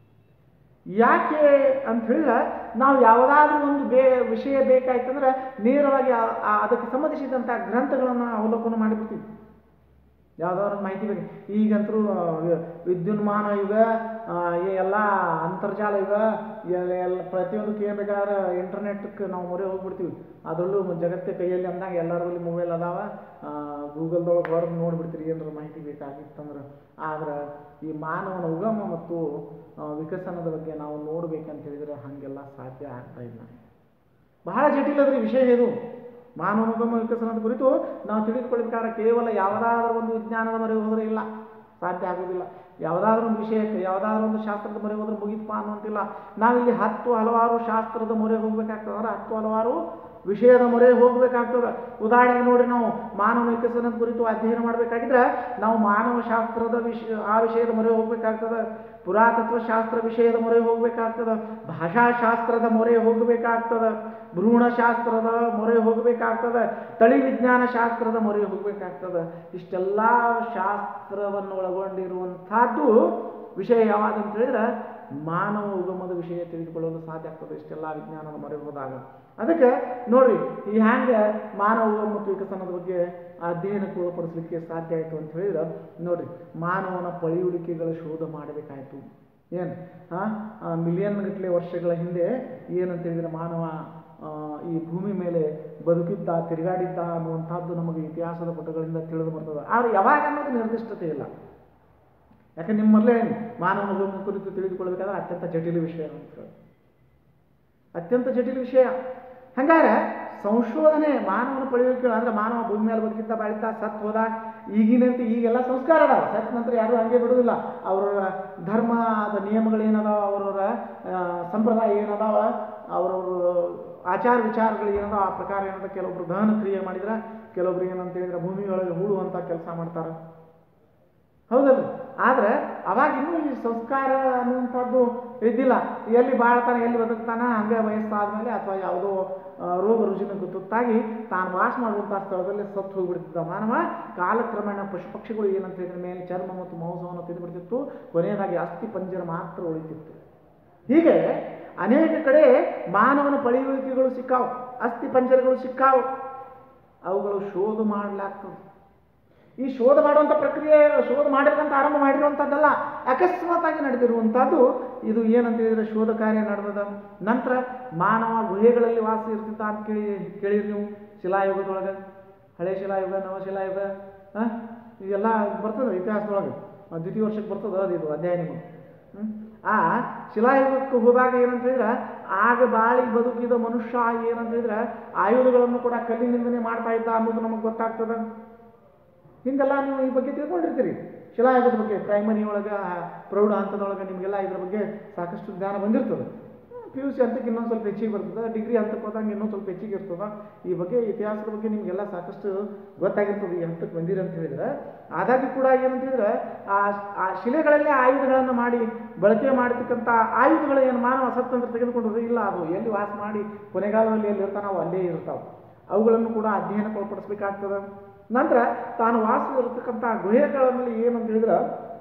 ಯಾಕೆ ಅಂತ ಹೇಳಿದ್ರೆ ನಾವು ಯಾವುದಾದ್ರೂ ಒಂದು ವಿಷಯ ಬೇಕಾಯ್ತಂದ್ರೆ ನೇರವಾಗಿ ಅದಕ್ಕೆ ಸಂಬಂಧಿಸಿದಂಥ ಗ್ರಂಥಗಳನ್ನು ಅವಲೋಕನ ಮಾಡಿಬಿಡ್ತೀವಿ. ಯಾವುದಾದ್ರು ಮಾಹಿತಿ ಬೇಕು. ಈಗಂತರೂ ವಿದ್ಯುನ್ಮಾನ ಯುಗ, ಎಲ್ಲ ಅಂತರ್ಜಾಲ ಯುಗ, ಎಲ್ಲ ಪ್ರತಿಯೊಂದಕ್ಕೆ ಏನು ಬೇಕಾದ್ರೆ ಇಂಟರ್ನೆಟ್ಗೆ ನಾವು ಮೊರೆ ಹೋಗ್ಬಿಡ್ತೀವಿ. ಅದರಲ್ಲೂ ಜಗತ್ತೇ ಕೈಯಲ್ಲಿ ಅಂದಾಗ ಎಲ್ಲರಲ್ಲಿ ಮೊಬೈಲ್ ಅದಾವ, ಗೂಗಲ್ದೊಳಗೆ ಹೊರಗೆ ನೋಡಿಬಿಡ್ತೀರಿ ಏನಾರ ಮಾಹಿತಿ ಬೇಕಾಗಿತ್ತಂದ್ರೆ. ಆದ್ರೆ ಈ ಮಾನವನ ಉಗಮ ಮತ್ತು ವಿಕಸನದ ಬಗ್ಗೆ ನಾವು ನೋಡ್ಬೇಕಂತ ಹೇಳಿದ್ರೆ ಹಾಗೆಲ್ಲ ಸಾಧ್ಯ ಆಗ್ತಾ ಇಲ್ಲ. ಬಹಳ ಜಟಿಲದ್ರಿ ವಿಷಯ ಇದು. ಮಾನವನ ಉಗಮ ವಿಕಸನದ ಕುರಿತು ನಾವು ತಿಳಿದುಕೊಳ್ಬೇಕಾದ್ರೆ ಕೇವಲ ಯಾವುದಾದ್ರೂ ಒಂದು ವಿಜ್ಞಾನದ ಮೊರೆ ಹೋದರೆ ಇಲ್ಲ, ಸಾಧ್ಯ ಆಗೋದಿಲ್ಲ. ಯಾವುದಾದ್ರೂ ಒಂದು ವಿಷಯಕ್ಕೆ, ಯಾವುದಾದ್ರೂ ಒಂದು ಶಾಸ್ತ್ರದ ಮೊರೆ ಹೋದ್ರೆ ಮುಗಿತಪ್ಪ ಅನ್ನುವಂತಿಲ್ಲ. ನಾವಿಲ್ಲಿ ಹಲವಾರು ಶಾಸ್ತ್ರದ ಮೊರೆ ಹೋಗ್ಬೇಕಾಗ್ತದೆ, ಹಲವಾರು ವಿಷಯದ ಮೊರೆ ಹೋಗ್ಬೇಕಾಗ್ತದೆ. ಉದಾಹರಣೆಗೆ ನೋಡ್ರಿ, ನಾವು ಮಾನವ ವಿಕಸನದ ಕುರಿತು ಅಧ್ಯಯನ ಮಾಡಬೇಕಾಗಿದ್ರೆ ನಾವು ಮಾನವ ಶಾಸ್ತ್ರದ ಆ ವಿಷಯದ ಮೊರೆ ಹೋಗ್ಬೇಕಾಗ್ತದೆ, ಪುರಾತತ್ವ ಶಾಸ್ತ್ರ ವಿಷಯದ ಮೊರೆ ಹೋಗ್ಬೇಕಾಗ್ತದೆ, ಭಾಷಾಶಾಸ್ತ್ರದ ಮೊರೆ ಹೋಗಬೇಕಾಗ್ತದೆ, ಭ್ರೂಣಶಾಸ್ತ್ರದ ಮೊರೆ ಹೋಗಬೇಕಾಗ್ತದೆ, ತಳಿ ವಿಜ್ಞಾನ ಶಾಸ್ತ್ರದ ಮೊರೆ ಹೋಗಬೇಕಾಗ್ತದೆ. ಇಷ್ಟೆಲ್ಲ ಶಾಸ್ತ್ರವನ್ನು ಒಳಗೊಂಡಿರುವಂಥದ್ದು ವಿಷಯ ಯಾವಾಗಂತ ಹೇಳಿದ್ರೆ ಮಾನವ ಉಗಮದ ವಿಷಯ ತಿಳಿದುಕೊಳ್ಳೋದು ಸಾಧ್ಯ ಆಗ್ತದೆ ಇಷ್ಟೆಲ್ಲ ವಿಜ್ಞಾನದ ಮೊರೆ ಹೋದಾಗ. ಅದಕ್ಕೆ ನೋಡ್ರಿ, ಈ ಹ್ಯಾಂಗೆ ಮಾನವ ಉಗಮ ಮತ್ತು ವಿಕಸನದ ಬಗ್ಗೆ ಅಧ್ಯಯನಕ್ಕೆ ಒಳಪಡಿಸಲಿಕ್ಕೆ ಸಾಧ್ಯ ಆಯಿತು ಅಂತ ಹೇಳಿದ್ರೆ ನೋಡ್ರಿ, ಮಾನವನ ಪಳೆಯುಳಿಕೆಗಳ ಶೋಧ ಮಾಡಬೇಕಾಯಿತು. ಏನು ಮಿಲಿಯನ್ ಗಟ್ಟಲೆ ವರ್ಷಗಳ ಹಿಂದೆ ಏನಂತ ಹೇಳಿದ್ರೆ ಮಾನವ ಈ ಭೂಮಿ ಮೇಲೆ ಬದುಕಿದ್ದ, ತಿರುಗಾಡಿದ್ದ ಅನ್ನುವಂಥದ್ದು ನಮಗೆ ಇತಿಹಾಸದ ಪುಟಗಳಿಂದ ತಿಳಿದು ಬರ್ತದೆ. ಆದರೆ ಯಾವಾಗ ಅನ್ನೋದು ನಿರ್ದಿಷ್ಟತೆ ಇಲ್ಲ. ಯಾಕೆ ನಿಮ್ಮಲ್ಲೇ ಮಾನವನ ಉಗಮ ಕುರಿತು ತಿಳಿದುಕೊಳ್ಬೇಕಾದ್ರೆ ಅತ್ಯಂತ ಜಟಿಲ ವಿಷಯ ಅಂತ ಹೇಳಿ, ಅತ್ಯಂತ ಜಟಿಲ ವಿಷಯ. ಹಂಗಾರೆ ಸಂಶೋಧನೆ ಮಾನವನ ಪಳೆಯುಳಿಕೆಗಳು ಅಂದ್ರೆ ಮಾನವ ಭೂಮಿ ಮೇಲೆ ಬದುಕಿದ್ದ, ಬಾಳಿದ್ದ, ಸತ್ ಹೋದ, ಈಗಿನಂತೆ ಈಗೆಲ್ಲ ಸಂಸ್ಕಾರ ಅದಾವ. ಸತ್ ನಂತರ ಯಾರು ಹಂಗೆ ಬಿಡುವುದಿಲ್ಲ. ಅವರ ಧರ್ಮದ ನಿಯಮಗಳೇನದಾವ, ಅವರವರ ಸಂಪ್ರದಾಯ ಏನದಾವ, ಅವರವರು ಆಚಾರ ವಿಚಾರಗಳು ಏನದ ಆ ಪ್ರಕಾರ ಏನದ ಕೆಲವೊಬ್ರು ದಹನ ಕ್ರಿಯೆ ಮಾಡಿದ್ರೆ, ಕೆಲವೊಬ್ರು ಏನಂತ ಹೇಳಿದ್ರೆ ಭೂಮಿಯೊಳಗೆ ಹೂಳುವಂಥ ಕೆಲಸ ಮಾಡ್ತಾರೆ, ಹೌದಲ್ಲ. ಆದರೆ ಅವಾಗ ಇನ್ನೂ ಈ ಸಂಸ್ಕಾರ ಅನ್ನುವಂಥದ್ದು ಇದ್ದಿಲ್ಲ. ಎಲ್ಲಿ ಬಾಳ್ತಾನೆ ಎಲ್ಲಿ ಬದುಕ್ತಾನ ಹಂಗೆ ವಯಸ್ಸಾದ್ಮೇಲೆ ಅಥವಾ ಯಾವುದೋ ರೋಗ ರುಜಿನಕ್ಕೆ ತುತ್ತಾಗಿ ತಾನು ವಾಸ ಮಾಡುವಂಥ ಸ್ಥಳದಲ್ಲಿ ಸತ್ತು ಹೋಗಿಬಿಡ್ತಿದ್ದ ಮಾನವ. ಕಾಲಕ್ರಮೇಣ ಪಶು ಪಕ್ಷಿಗಳು ಏನಂತ ಹೇಳಿದ್ರೆ ಮೇಲೆ ಚರ್ಮ ಮತ್ತು ಮಾಂಸವನ್ನು ತಿಂದುಬಿಡ್ತಿತ್ತು, ಕೊನೆಯದಾಗಿ ಅಸ್ಥಿ ಪಂಜರ ಮಾತ್ರ ಉಳಿತಿತ್ತು. ಹೀಗೆ ಅನೇಕ ಕಡೆ ಮಾನವನ ಪಳೆಯುಳಿಕೆಗಳು ಸಿಕ್ಕಾವು, ಅಸ್ಥಿ ಪಂಜರಗಳು ಸಿಕ್ಕಾವು, ಅವುಗಳು ಶೋಧ ಮಾಡಲಾಗ್ತದೆ. ಈ ಶೋಧ ಮಾಡುವಂಥ ಪ್ರಕ್ರಿಯೆ ಶೋಧ ಮಾಡಿರ್ತಂತ ಆರಂಭ ಮಾಡಿರುವಂಥದ್ದಲ್ಲ, ಅಕಸ್ಮಾತ್ತಾಗಿ ನಡೆದಿರುವಂಥದ್ದು. ಇದು ಏನಂತ ಹೇಳಿದ್ರೆ ಶೋಧ ಕಾರ್ಯ ನಡೆದದ. ನಂತರ ಮಾನವ ಗುಹೆಗಳಲ್ಲಿ ವಾಸ ಇರ್ತಿದ್ದ ಅಂತ ಕೇಳಿರಿ ನೀವು. ಶಿಲಾಯುಗದೊಳಗೆ ಹಳೆ ಶಿಲಾಯುಗ, ನವಶಿಲಾಯುಗ ಇದೆಲ್ಲ ಬರ್ತದೆ ಇತಿಹಾಸದೊಳಗೆ, ದ್ವಿತೀಯ ವರ್ಷಕ್ಕೆ ಬರ್ತದೆ ಅದು ಇದು ಅಧ್ಯಾಯ ನಿಮಗೆ. ಆ ಶಿಲಾಯುಗಕ್ಕೆ ಹೋದಾಗ ಏನಂತ ಹೇಳಿದ್ರೆ ಆಗ ಬಾಳಿ ಬದುಕಿದ ಮನುಷ್ಯ ಏನಂತ ಹೇಳಿದ್ರೆ ಆಯುಧಗಳನ್ನು ಕೂಡ ಕಲ್ಲಿನಿಂದನೇ ಮಾಡ್ತಾ ಇದ್ದ ಅನ್ನೋದು ನಮಗೆ ಗೊತ್ತಾಗ್ತದೆ. ಹಿಂಗೆಲ್ಲ ನೀವು ಈ ಬಗ್ಗೆ ತಿಳ್ಕೊಂಡಿರ್ತೀರಿ. ಶಿಲಾಯುಗದ ಬಗ್ಗೆ ಪ್ರೈಮರಿ ಒಳಗೆ, ಪ್ರೌಢ ಹಂತದೊಳಗೆ ನಿಮಗೆಲ್ಲ ಇದ್ರ ಬಗ್ಗೆ ಸಾಕಷ್ಟು ಜ್ಞಾನ ಬಂದಿರ್ತದೆ. PUC ಹಂತಕ್ಕೆ ಇನ್ನೊಂದು ಸ್ವಲ್ಪ ಹೆಚ್ಚಿಗೆ ಬರ್ತದೆ, ಡಿಗ್ರಿ ಹಂತಕ್ಕೆ ಹೋದಂಗೆ ಇನ್ನೊಂದು ಸ್ವಲ್ಪ ಹೆಚ್ಚಿಗೆ ಇರ್ತದೆ. ಈ ಬಗ್ಗೆ ಇತಿಹಾಸದ ಬಗ್ಗೆ ನಿಮಗೆಲ್ಲ ಸಾಕಷ್ಟು ಗೊತ್ತಾಗಿರ್ತದೆ ಈ ಹಂತಕ್ಕೆ ಬಂದಿರಿ ಅಂತ ಹೇಳಿದ್ರೆ. ಆದಾಗ್ಯೂ ಕೂಡ ಏನಂತ ಹೇಳಿದ್ರೆ ಆ ಶಿಲೆಗಳಲ್ಲೇ ಆಯುಧಗಳನ್ನು ಮಾಡಿ ಬಳಕೆ ಮಾಡತಕ್ಕಂಥ ಆಯುಧಗಳು ಏನು ಮಾನವ ಸತ್ತಂದ್ರೆ ತೆಗೆದುಕೊಂಡ್ರೆ ಇಲ್ಲ, ಅದು ಎಲ್ಲಿ ವಾಸ ಮಾಡಿ ಕೊನೆಗಾಲದಲ್ಲಿ ಎಲ್ಲಿ ಇರ್ತಾನೆ ಅವು ಅಲ್ಲೇ ಇರ್ತಾವೆ. ಅವುಗಳನ್ನು ಕೂಡ ಅಧ್ಯಯನಕ್ಕೆ ಒಳಪಡಿಸ್ಬೇಕಾಗ್ತದೆ. ನಂತರ ತಾನು ವಾಸವಿರತಕ್ಕಂಥ ಗುಹೆಗಳಲ್ಲಿ ಏನಂತ ಹೇಳಿದ್ರೆ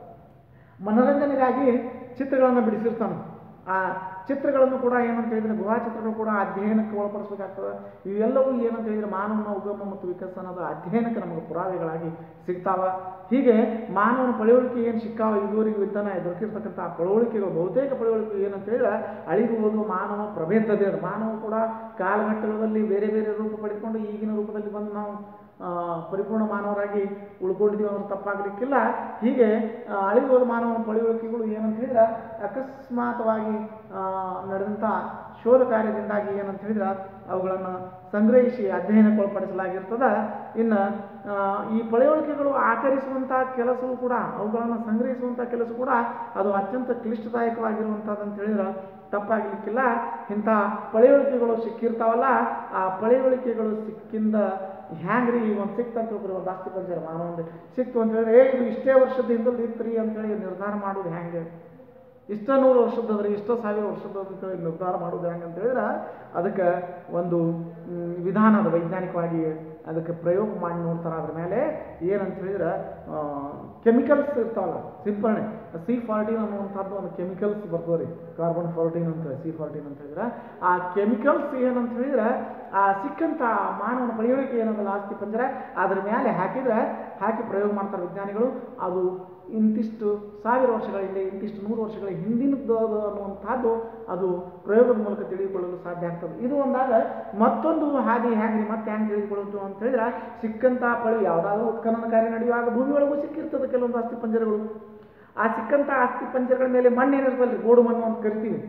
ಮನೋರಂಜನೆಗಾಗಿ ಚಿತ್ರಗಳನ್ನು ಬಿಡಿಸಿರ್ತಾನೆ. ಆ ಚಿತ್ರಗಳನ್ನು ಕೂಡ ಏನಂತ ಹೇಳಿದ್ರೆ ಗುಹಾ ಚಿತ್ರಗಳು ಕೂಡ ಅಧ್ಯಯನಕ್ಕೆ ಒಳಪಡಿಸಬೇಕಾಗ್ತದೆ. ಇವೆಲ್ಲವೂ ಏನಂತ ಹೇಳಿದ್ರೆ ಮಾನವನ ಉಗಮ ಮತ್ತು ವಿಕಸನದ ಅಧ್ಯಯನಕ್ಕೆ ನಮಗೆ ಪುರಾವೆಗಳಾಗಿ ಸಿಗ್ತಾವ. ಹೀಗೆ ಮಾನವನ ಪಳೆಯುಳಿಕೆ ಏನು ಸಿಕ್ಕಾವ ಇದುವರೆಗೂ ವಿಜ್ಞಾನ ದೊರಕಿರ್ತಕ್ಕಂಥ ಪಳೆಯುಳಿಕೆಗಳು, ಬಹುತೇಕ ಪಳೆಯುಳಿಕೆ ಏನಂತ ಹೇಳಿದ್ರೆ ಅಳಿದು ಹೋಗುವ ಮಾನವ ಪ್ರಭೇದದೇ. ಮಾನವ ಕೂಡ ಕಾಲಘಟ್ಟಗಳಲ್ಲಿ ಬೇರೆ ಬೇರೆ ರೂಪ ಪಡೆದುಕೊಂಡು ಈಗಿನ ರೂಪದಲ್ಲಿ ಬಂದು ನಾವು ಪರಿಪೂರ್ಣ ಮಾನವರಾಗಿ ಉಳ್ಕೊಂಡಿದ್ದೀವಿ ಅನ್ನೋದು ತಪ್ಪಾಗಲಿಕ್ಕಿಲ್ಲ. ಹೀಗೆ ಅಳಿದು ಹೋದ ಮಾನವನ ಪಳೆಯುಳಿಕೆಗಳು ಏನಂತ ಹೇಳಿದ್ರೆ ಅಕಸ್ಮಾತ್ವಾಗಿ ನಡೆದಂಥ ಶೋಧ ಕಾರ್ಯದಿಂದಾಗಿ ಏನಂತ ಹೇಳಿದ್ರೆ ಅವುಗಳನ್ನು ಸಂಗ್ರಹಿಸಿ ಅಧ್ಯಯನಕ್ಕೆ ಒಳಪಡಿಸಲಾಗಿರ್ತದೆ. ಇನ್ನು ಈ ಪಳೆಯುಳಿಕೆಗಳು ಆಕರಿಸುವಂಥ ಕೆಲಸವೂ ಕೂಡ, ಅವುಗಳನ್ನು ಸಂಗ್ರಹಿಸುವಂಥ ಕೆಲಸ ಕೂಡ ಅದು ಅತ್ಯಂತ ಕ್ಲಿಷ್ಟದಾಯಕವಾಗಿರುವಂಥದ್ದು ಅಂತ ಹೇಳಿದ್ರೆ ತಪ್ಪಾಗಲಿಕ್ಕಿಲ್ಲ. ಇಂಥ ಪಳೆಯುಳಿಕೆಗಳು ಸಿಕ್ಕಿರ್ತಾವಲ್ಲ, ಆ ಪಳೆಯುಳಿಕೆಗಳು ಸಿಕ್ಕಿಂದ ಹ್ಯಾಂಗ್ರಿ ಒಂದು ಸಿಕ್ತಂತ ಒಂದು ಆಸ್ತಿ ಪಂಜರ ಮಾನವಂದು ಸಿಕ್ತು ಅಂತ ಹೇಳಿದ್ರೆ ಇದು ಇಷ್ಟೇ ವರ್ಷದ ಹಿಂದಲ್ಲಿ ಇತ್ತು ಅಂತೇಳಿ ನಿರ್ಧಾರ ಮಾಡೋದು ಹೆಂಗೆ, ಇಷ್ಟ 100 ವರ್ಷದದ್ರಿ ಇಷ್ಟ 1000 ವರ್ಷದದ್ದು ಅಂತೇಳಿ ನಿರ್ಧಾರ ಮಾಡೋದು ಹೆಂಗೆ ಅಂತ ಹೇಳಿದ್ರೆ ಅದಕ್ಕೆ ಒಂದು ವಿಧಾನ ಅದು, ವೈಜ್ಞಾನಿಕವಾಗಿ ಅದಕ್ಕೆ ಪ್ರಯೋಗ ಮಾಡಿ ನೋಡ್ತಾರೆ. ಅದ್ರ ಮೇಲೆ ಏನಂತ ಹೇಳಿದ್ರೆ ಕೆಮಿಕಲ್ಸ್ ಇರ್ತಾವಲ್ಲ, ಸಿಂಪರಣೆ C14 ಅನ್ನುವಂಥದ್ದು ಒಂದು ಕೆಮಿಕಲ್ಸ್ ಬರ್ತದೆ ರೀ, ಕಾರ್ಬನ್ 14 ಅಂತ C14 ಅಂತ ಹೇಳಿದ್ರೆ ಆ ಕೆಮಿಕಲ್ಸ್ ಏನಂತ ಹೇಳಿದ್ರೆ ಆ ಸಿಕ್ಕಂಥ ಮಾನವನ ಪಳೆಯುಳಿಕೆ ಏನಂತಲ್ಲ ಆಸ್ತಿ ಪಂಜರ ಅದ್ರ ಮೇಲೆ ಹಾಕಿ ಪ್ರಯೋಗ ಮಾಡ್ತಾರೆ ವಿಜ್ಞಾನಿಗಳು. ಅದು ಇಂತಿಷ್ಟು 1000 ವರ್ಷಗಳ ಹಿಂದೆ, ಇಂತಿಷ್ಟು 100 ವರ್ಷಗಳ ಹಿಂದಿನದ್ದು ಅನ್ನುವಂಥದ್ದು ಅದು ಪ್ರಯೋಗದ ಮೂಲಕ ತಿಳಿದುಕೊಳ್ಳಲು ಸಾಧ್ಯ ಆಗ್ತದೆ. ಇದು ಒಂದಾಗ ಮತ್ತೊಂದು ಹಾದಿ ಹೇಗೆ ಮತ್ತೆ ಹೆಂಗೆ ತಿಳಿದುಕೊಳ್ಳೋದು ಅಂತ ಹೇಳಿದ್ರೆ ಸಿಕ್ಕಂಥ ಪಳಿ ಯಾವುದಾದ್ರೂ ಉತ್ಖನನ ಕಾರ್ಯ ನಡೆಯುವಾಗ ಭೂಮಿಯೊಳಗೂ ಸಿಕ್ಕಿರ್ತದೆ ಕೆಲವೊಂದು ಅಸ್ಥಿ ಪಂಜರಗಳು. ಆ ಸಿಕ್ಕಂಥ ಅಸ್ಥಿ ಪಂಜರಗಳ ಮೇಲೆ ಮಣ್ಣು ಏನಿರ್ತಲ್ಲ, ಗೋಡು ಮಣ್ಣು ಅಂತ ಕರಿತೀವಿ,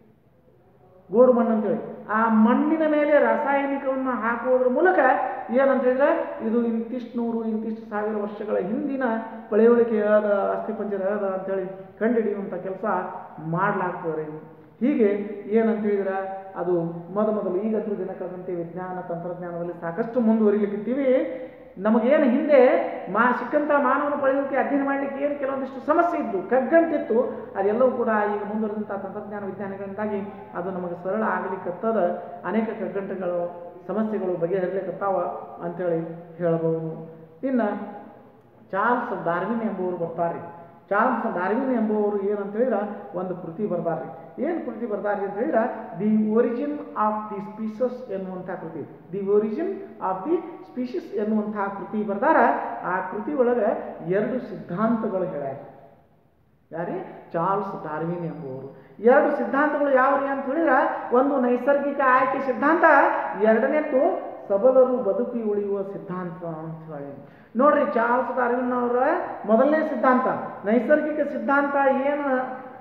ಗೋಡು ಮಣ್ಣು ಅಂತೇಳಿ ಆ ಮಣ್ಣಿನ ಮೇಲೆ ರಾಸಾಯನಿಕವನ್ನು ಹಾಕುವುದರ ಮೂಲಕ ಏನಂತ ಹೇಳಿದ್ರೆ ಇದು ಇಂತಿಷ್ಟು 100 ಇಂತಿಷ್ಟು 1000 ವರ್ಷಗಳ ಹಿಂದಿನ ಪಳೆಯುಳಿಕೆ ಆದ ಅಸ್ಥಿಪಂಜರ ಆದ ಅಂತೇಳಿ ಕಂಡುಹಿಡಿಯುವಂಥ ಕೆಲಸ ಮಾಡಲಾಗ್ತದೆ. ಹೀಗೆ ಏನಂತ ಹೇಳಿದ್ರೆ ಅದು ಮೊದಲು ಈಗಂತೂ ದಿನ ಕಳೆದಂತೆ ವಿಜ್ಞಾನ ತಂತ್ರಜ್ಞಾನದಲ್ಲಿ ಸಾಕಷ್ಟು ಮುಂದುವರಿಲಿಕ್ಕಿದ್ದೀವಿ. ನಮಗೇನು ಹಿಂದೆ ಸಿಕ್ಕಂಥ ಮಾನವನ ಪಳೆಯುಳಿಕೆ ಅಧ್ಯಯನ ಮಾಡಲಿಕ್ಕೆ ಏನು ಕೆಲವೊಂದಿಷ್ಟು ಸಮಸ್ಯೆ ಇದ್ದು ಕಗ್ಗಂಟಿತ್ತು, ಅದೆಲ್ಲವೂ ಕೂಡ ಈಗ ಮುಂದುವರೆದಂಥ ತಂತ್ರಜ್ಞಾನ ವಿಜ್ಞಾನಗಳಿಂದಾಗಿ ಅದು ನಮಗೆ ಸರಳ ಆಗಲಿಕ್ಕತ್ತದ. ಅನೇಕ ಕಗ್ಗಂಟುಗಳು ಸಮಸ್ಯೆಗಳು ಬಗೆಹರಿಲಿಕ್ಕತ್ತಾವ ಅಂತೇಳಿ ಹೇಳಬಹುದು. ಇನ್ನು ಚಾರ್ಲ್ಸ್ ಡಾರ್ವಿನ್ ಎಂಬುವರು ಬರ್ತಾರೆ. ಚಾರ್ಲ್ಸ್ ಡಾರ್ವಿನ್ ಎಂಬುವರು ಏನಂತ ಹೇಳಿದ್ರೆ ಒಂದು ಕೃತಿ ಬರ್ದಾರ್ರಿ. ಏನು ಕೃತಿ ಬರ್ದಾರ್ರಿ ಅಂತ ಹೇಳಿದ್ರೆ the origin of the species ಎನ್ನುವಂಥ ಕೃತಿ, the origin of the species ಎನ್ನುವಂಥ ಕೃತಿ ಬರ್ದಾರ. ಆ ಕೃತಿ ಒಳಗೆ 2 ಸಿದ್ಧಾಂತಗಳು ಹೇಳ್ಯಾರ. ಯಾರಿ? ಚಾರ್ಲ್ಸ್ ಡಾರ್ವಿನ್ ಎಂಬುವರು. 2 ಸಿದ್ಧಾಂತಗಳು ಯಾವ್ರಿ ಅಂತ ಹೇಳಿದ್ರೆ ಒಂದು ನೈಸರ್ಗಿಕ ಆಯ್ಕೆ ಸಿದ್ಧಾಂತ, ಎರಡನೇದ್ದು ಸಬಲರು ಬದುಕಿ ಉಳಿಯುವ ಸಿದ್ಧಾಂತ ಅಂತ ಹೇಳಿ. ನೋಡ್ರಿ, ಚಾರ್ಲ್ಸ್ ಡಾರ್ವಿನ್ ಅವರ ಮೊದಲನೇ ಸಿದ್ಧಾಂತ ನೈಸರ್ಗಿಕ ಸಿದ್ಧಾಂತ ಏನು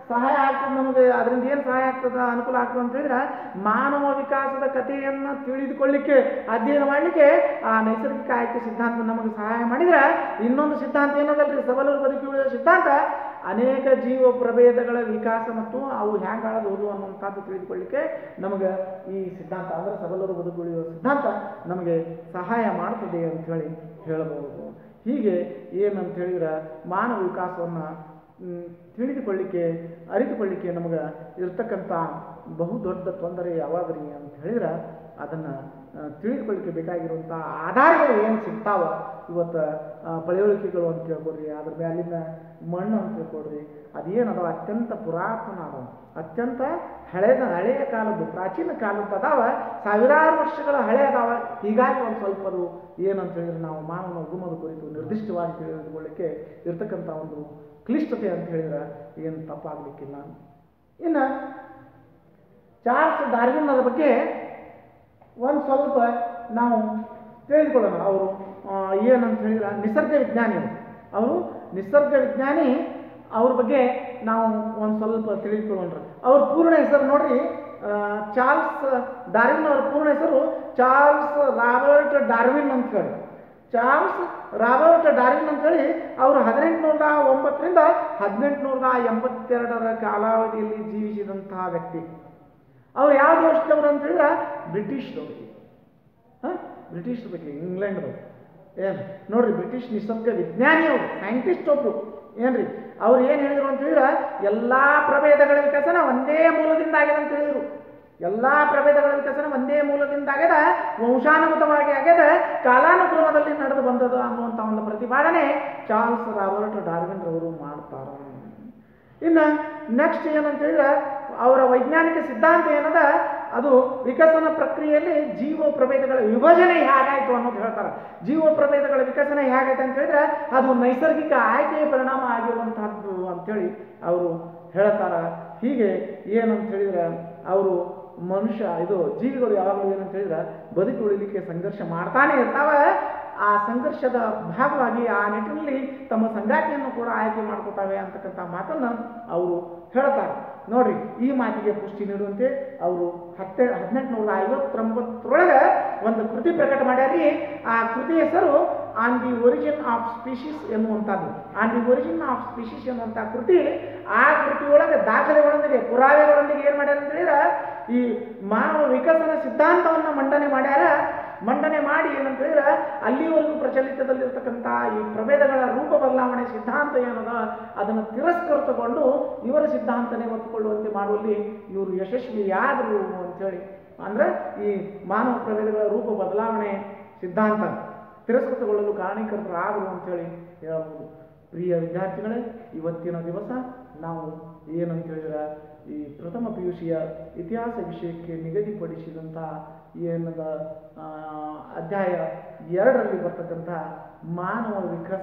ಸಹಾಯ ಆಗ್ತದೆ ನಮಗೆ. ಅದರಿಂದ ಏನು ಸಹಾಯ ಆಗ್ತದ, ಅನುಕೂಲ ಆಗ್ತದೆ ಅಂತ ಹೇಳಿದ್ರೆ, ಮಾನವ ವಿಕಾಸದ ಕಥೆಯನ್ನು ತಿಳಿದುಕೊಳ್ಳಿಕ್ಕೆ, ಅಧ್ಯಯನ ಮಾಡಲಿಕ್ಕೆ ಆ ನೈಸರ್ಗಿಕ ಆಯ್ಕೆ ಸಿದ್ಧಾಂತ ನಮಗೆ ಸಹಾಯ ಮಾಡಿದ್ರೆ, ಇನ್ನೊಂದು ಸಿದ್ಧಾಂತ ಏನದಲ್ರಿ, ಸಬಲರು ಬದುಕುಳಿಯುವ ಸಿದ್ಧಾಂತ, ಅನೇಕ ಜೀವ ಪ್ರಭೇದಗಳ ವಿಕಾಸ ಮತ್ತು ಅವು ಹ್ಯಾಂಗೆ ಆಳೋದು ಅನ್ನುವಂಥದ್ದು ತಿಳಿದುಕೊಳ್ಳಿಕ್ಕೆ ನಮಗೆ ಈ ಸಿದ್ಧಾಂತ ಅಂದರೆ ಸಬಲರು ಬದುಕುಳಿಯುವ ಸಿದ್ಧಾಂತ ನಮಗೆ ಸಹಾಯ ಮಾಡ್ತದೆ ಅಂಥೇಳಿ ಹೇಳಬಹುದು. ಹೀಗೆ ಏನಂತ ಹೇಳಿದ್ರೆ, ಮಾನವ ವಿಕಾಸವನ್ನು ತಿಳಿದುಕೊಳ್ಳಿಕ್ಕೆ, ಅರಿತುಕೊಳ್ಳಿಕ್ಕೆ ನಮಗೆ ಇರ್ತಕ್ಕಂಥ ಬಹುದೊಡ್ಡ ತೊಂದರೆ ಯಾವಾಗ್ರಿ ಅಂತ ಹೇಳಿದ್ರೆ, ಅದನ್ನು ತಿಳಿದುಕೊಳ್ಳಿಕ್ಕೆ ಬೇಕಾಗಿರುವಂಥ ಆಧಾರಗಳು ಏನು ಸಿಗ್ತಾವ ಇವತ್ತು, ಪಳೆಯುಳಿಕೆಗಳು ಅಂತ ತಿಳ್ಕೊಡ್ರಿ, ಅದ್ರ ಮೇಲಿನ ಮಣ್ಣು ಅಂತ ತಿಳ್ಕೊಡ್ರಿ, ಅದೇನದಾವ ಅತ್ಯಂತ ಪುರಾತನ ಅದಾವ, ಅತ್ಯಂತ ಹಳೆಯ ಕಾಲದ್ದು, ಪ್ರಾಚೀನ ಕಾಲದ್ದು ಅದಾವ, ಸಾವಿರಾರು ವರ್ಷಗಳ ಹಳೆ ಅದಾವ. ಹೀಗಾಗಿ ಒಂದು ಸ್ವಲ್ಪ ಅದು ಏನಂತ ಹೇಳಿದ್ರೆ, ನಾವು ಮಾನವನ ಉಗಮದ ಕುರಿತು ನಿರ್ದಿಷ್ಟವಾಗಿ ತಿಳಿದುಕೊಳ್ಳಿಕ್ಕೆ ಇರ್ತಕ್ಕಂಥ ಒಂದು ಕ್ಲಿಷ್ಟತೆ ಅಂತ ಹೇಳಿದ್ರೆ ಏನು ತಪ್ಪಾಗಲಿಕ್ಕಿಲ್ಲ. ಇನ್ನು ಚಾರ್ಲ್ಸ್ ಡಾರ್ವಿನ್ ಅದ್ರ ಬಗ್ಗೆ ಒಂದು ಸ್ವಲ್ಪ ನಾವು ತಿಳಿದುಕೊಳ್ಳೋಣ. ಅವರು ಏನಂತ ಹೇಳಿದ್ರೆ ನಿಸರ್ಗ ವಿಜ್ಞಾನಿ, ಅವರು ನಿಸರ್ಗ ವಿಜ್ಞಾನಿ. ಅವ್ರ ಬಗ್ಗೆ ನಾವು ಒಂದು ಸ್ವಲ್ಪ ತಿಳಿದುಕೊಳ್ಳೋಣ. ಅವ್ರ ಪೂರ್ಣ ಹೆಸರು ನೋಡ್ರಿ, ಚಾರ್ಲ್ಸ್ ಡಾರ್ವಿನ್. ಅವ್ರ ಪೂರ್ಣ ಹೆಸರು ಚಾರ್ಲ್ಸ್ ರಾಬರ್ಟ್ ಡಾರ್ವಿನ್ ಅಂತ ಹೇಳಿ, ಚಾರ್ಲ್ಸ್ ರಾಬರ್ಟ್ ಡಾರ್ವಿನ್ ಅಂತ ಹೇಳಿ. ಅವರು 1809ರಿಂದ 1882 ಕಾಲಾವಧಿಯಲ್ಲಿ ಜೀವಿಸಿದಂತಹ ವ್ಯಕ್ತಿ. ಅವ್ರು ಯಾವ ದೇಶದವರು ಅಂತ ಹೇಳಿದ್ರೆ ಬ್ರಿಟಿಷ್ದವ್ರು. ಬ್ರಿಟಿಷ್ ಬಗ್ಗೆ, ಇಂಗ್ಲೆಂಡ್ದವ್ರು. ಏನು ನೋಡ್ರಿ, ಬ್ರಿಟಿಷ್ ನಿಸರ್ಗ ವಿಜ್ಞಾನಿ, ಅವರು ಸೈಂಟಿಸ್ಟ್ ಒಬ್ರು. ಏನ್ರಿ ಅವ್ರು ಏನು ಹೇಳಿದ್ರು ಅಂತ ಹೇಳಿದ್ರೆ, ಎಲ್ಲ ಪ್ರಭೇದಗಳ ವಿಕಸನ ಒಂದೇ ಮೂಲದಿಂದ ಆಗಿದೆ ಅಂತ ಹೇಳಿದ್ರು. ಎಲ್ಲ ಪ್ರಭೇದಗಳ ವಿಕಸನ ಒಂದೇ ಮೂಲದಿಂದ ಆಗ್ಯದ, ವಂಶಾನುಗತವಾಗಿ ಆಗ್ಯದ, ಕಾಲಾನುಕ್ರಮದಲ್ಲಿ ನಡೆದು ಬಂದದ ಅನ್ನುವಂಥ ಒಂದು ಪ್ರತಿಪಾದನೆ ಚಾರ್ಲ್ಸ್ ರಾಬರ್ಟ್ ಡಾರ್ವಿನ್ ರವರು ಮಾಡ್ತಾರ. ಇನ್ನು ನೆಕ್ಸ್ಟ್ ಏನಂತ ಹೇಳಿದ್ರೆ, ಅವರ ವೈಜ್ಞಾನಿಕ ಸಿದ್ಧಾಂತ ಏನದ, ಅದು ವಿಕಸನ ಪ್ರಕ್ರಿಯೆಯಲ್ಲಿ ಜೀವ ಪ್ರಭೇದಗಳ ವಿಭಜನೆ ಹೇಗಾಯಿತು ಅನ್ನೋದು ಹೇಳ್ತಾರೆ. ಜೀವ ಪ್ರಭೇದಗಳ ವಿಕಸನ ಹೇಗಾಯ್ತು ಅಂತ ಹೇಳಿದ್ರೆ, ಅದು ನೈಸರ್ಗಿಕ ಆಯ್ಕೆಯ ಪರಿಣಾಮ ಆಗಿರುವಂತಹದ್ದು ಅಂತೇಳಿ ಅವರು ಹೇಳ್ತಾರ. ಹೀಗೆ ಏನಂತ ಹೇಳಿದ್ರೆ, ಅವರು ಮನುಷ್ಯ ಜೀವಿಗಳು ಯಾವಾಗಲೂ ಏನಂತ ಹೇಳಿದ್ರೆ ಬದುಕಿ ಉಳಿಲಿಕ್ಕೆ ಸಂಘರ್ಷ ಮಾಡ್ತಾನೆ ಇರ್ತಾವೆ. ಆ ಸಂಘರ್ಷದ ಭಾಗವಾಗಿ ಆ ನಿಟ್ಟಿನಲ್ಲಿ ತಮ್ಮ ಸಂಗಾತಿಯನ್ನು ಕೂಡ ಆಯ್ಕೆ ಮಾಡ್ಕೊತಾವೆ ಅಂತಕ್ಕಂಥ ಮಾತನ್ನು ಅವರು ಹೇಳ್ತಾರೆ. ನೋಡ್ರಿ, ಈ ಮಾತಿಗೆ ಪುಷ್ಟಿ ನೀಡುವಂತೆ ಅವರು 1859 ಒಂದು ಕೃತಿ ಪ್ರಕಟ ಮಾಡ್ಯಾರಿ. ಆ ಕೃತಿ ಹೆಸರು on the origin of species ಎನ್ನುವಂಥದ್ದು. On the origin of species ಎನ್ನುವಂಥ ಕೃತಿ, ಆ ಕೃತಿಯೊಳಗೆ ದಾಖಲೆಗಳೊಂದಿಗೆ, ಪುರಾವೆಗಳೊಂದಿಗೆ ಏನು ಮಾಡ್ಯಾರ ಅಂತ ಹೇಳಿದ್ರೆ, ಈ ಮಾನವ ವಿಕಸನ ಸಿದ್ಧಾಂತವನ್ನು ಮಂಡನೆ ಮಾಡಿ ಏನಂತ ಹೇಳಿದ್ರೆ, ಅಲ್ಲಿವರೆಗೂ ಪ್ರಚಲಿತದಲ್ಲಿರ್ತಕ್ಕಂಥ ಈ ಪ್ರಭೇದಗಳ ರೂಪ ಬದಲಾವಣೆ ಸಿದ್ಧಾಂತ ಏನದ ಅದನ್ನು ತಿರಸ್ಕೃತಗೊಂಡು ಇವರ ಸಿದ್ಧಾಂತನೇ ಒತ್ತುಕೊಳ್ಳುವಂತೆ ಮಾಡುವಲ್ಲಿ ಇವರು ಯಶಸ್ವಿಯಾದರು ಅಂಥೇಳಿ. ಅಂದರೆ ಈ ಮಾನವ ಪ್ರಭೇದಗಳ ರೂಪ ಬದಲಾವಣೆ ಸಿದ್ಧಾಂತ ತಿರಸ್ಕೃತಗೊಳ್ಳಲು ಕಾರಣೀಕರ್ತರಾದರು ಅಂಥೇಳಿ ಹೇಳಬಹುದು. ಪ್ರಿಯ ವಿದ್ಯಾರ್ಥಿಗಳೇ, ಇವತ್ತಿನ ದಿವಸ ನಾವು ಏನಂತ ಹೇಳಿದ್ರೆ, ಈ ಪ್ರಥಮ PUCಯ ಇತಿಹಾಸ ವಿಷಯಕ್ಕೆ ನಿಗದಿಪಡಿಸಿದಂಥ ಏನದ ಅಧ್ಯಾಯ 2ರಲ್ಲಿ ಬರ್ತಕ್ಕಂಥ ಮಾನವ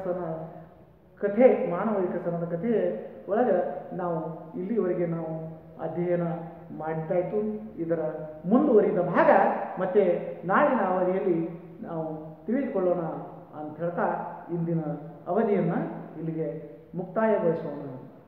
ವಿಕಸನದ ಕಥೆ ಒಳಗೆ ನಾವು ಇಲ್ಲಿವರೆಗೆ ನಾವು ಅಧ್ಯಯನ ಮಾಡಿದ್ದಾಯಿತು. ಇದರ ಮುಂದುವರಿದ ಭಾಗ ಮತ್ತೆ ನಾಳಿನ ಅವಧಿಯಲ್ಲಿ ನಾವು ತಿಳಿದುಕೊಳ್ಳೋಣ ಅಂತ ಹೇಳ್ತಾ ಇಂದಿನ ಅವಧಿಯನ್ನು ಇಲ್ಲಿಗೆ ಮುಕ್ತಾಯಗೊಳಿಸೋಣ.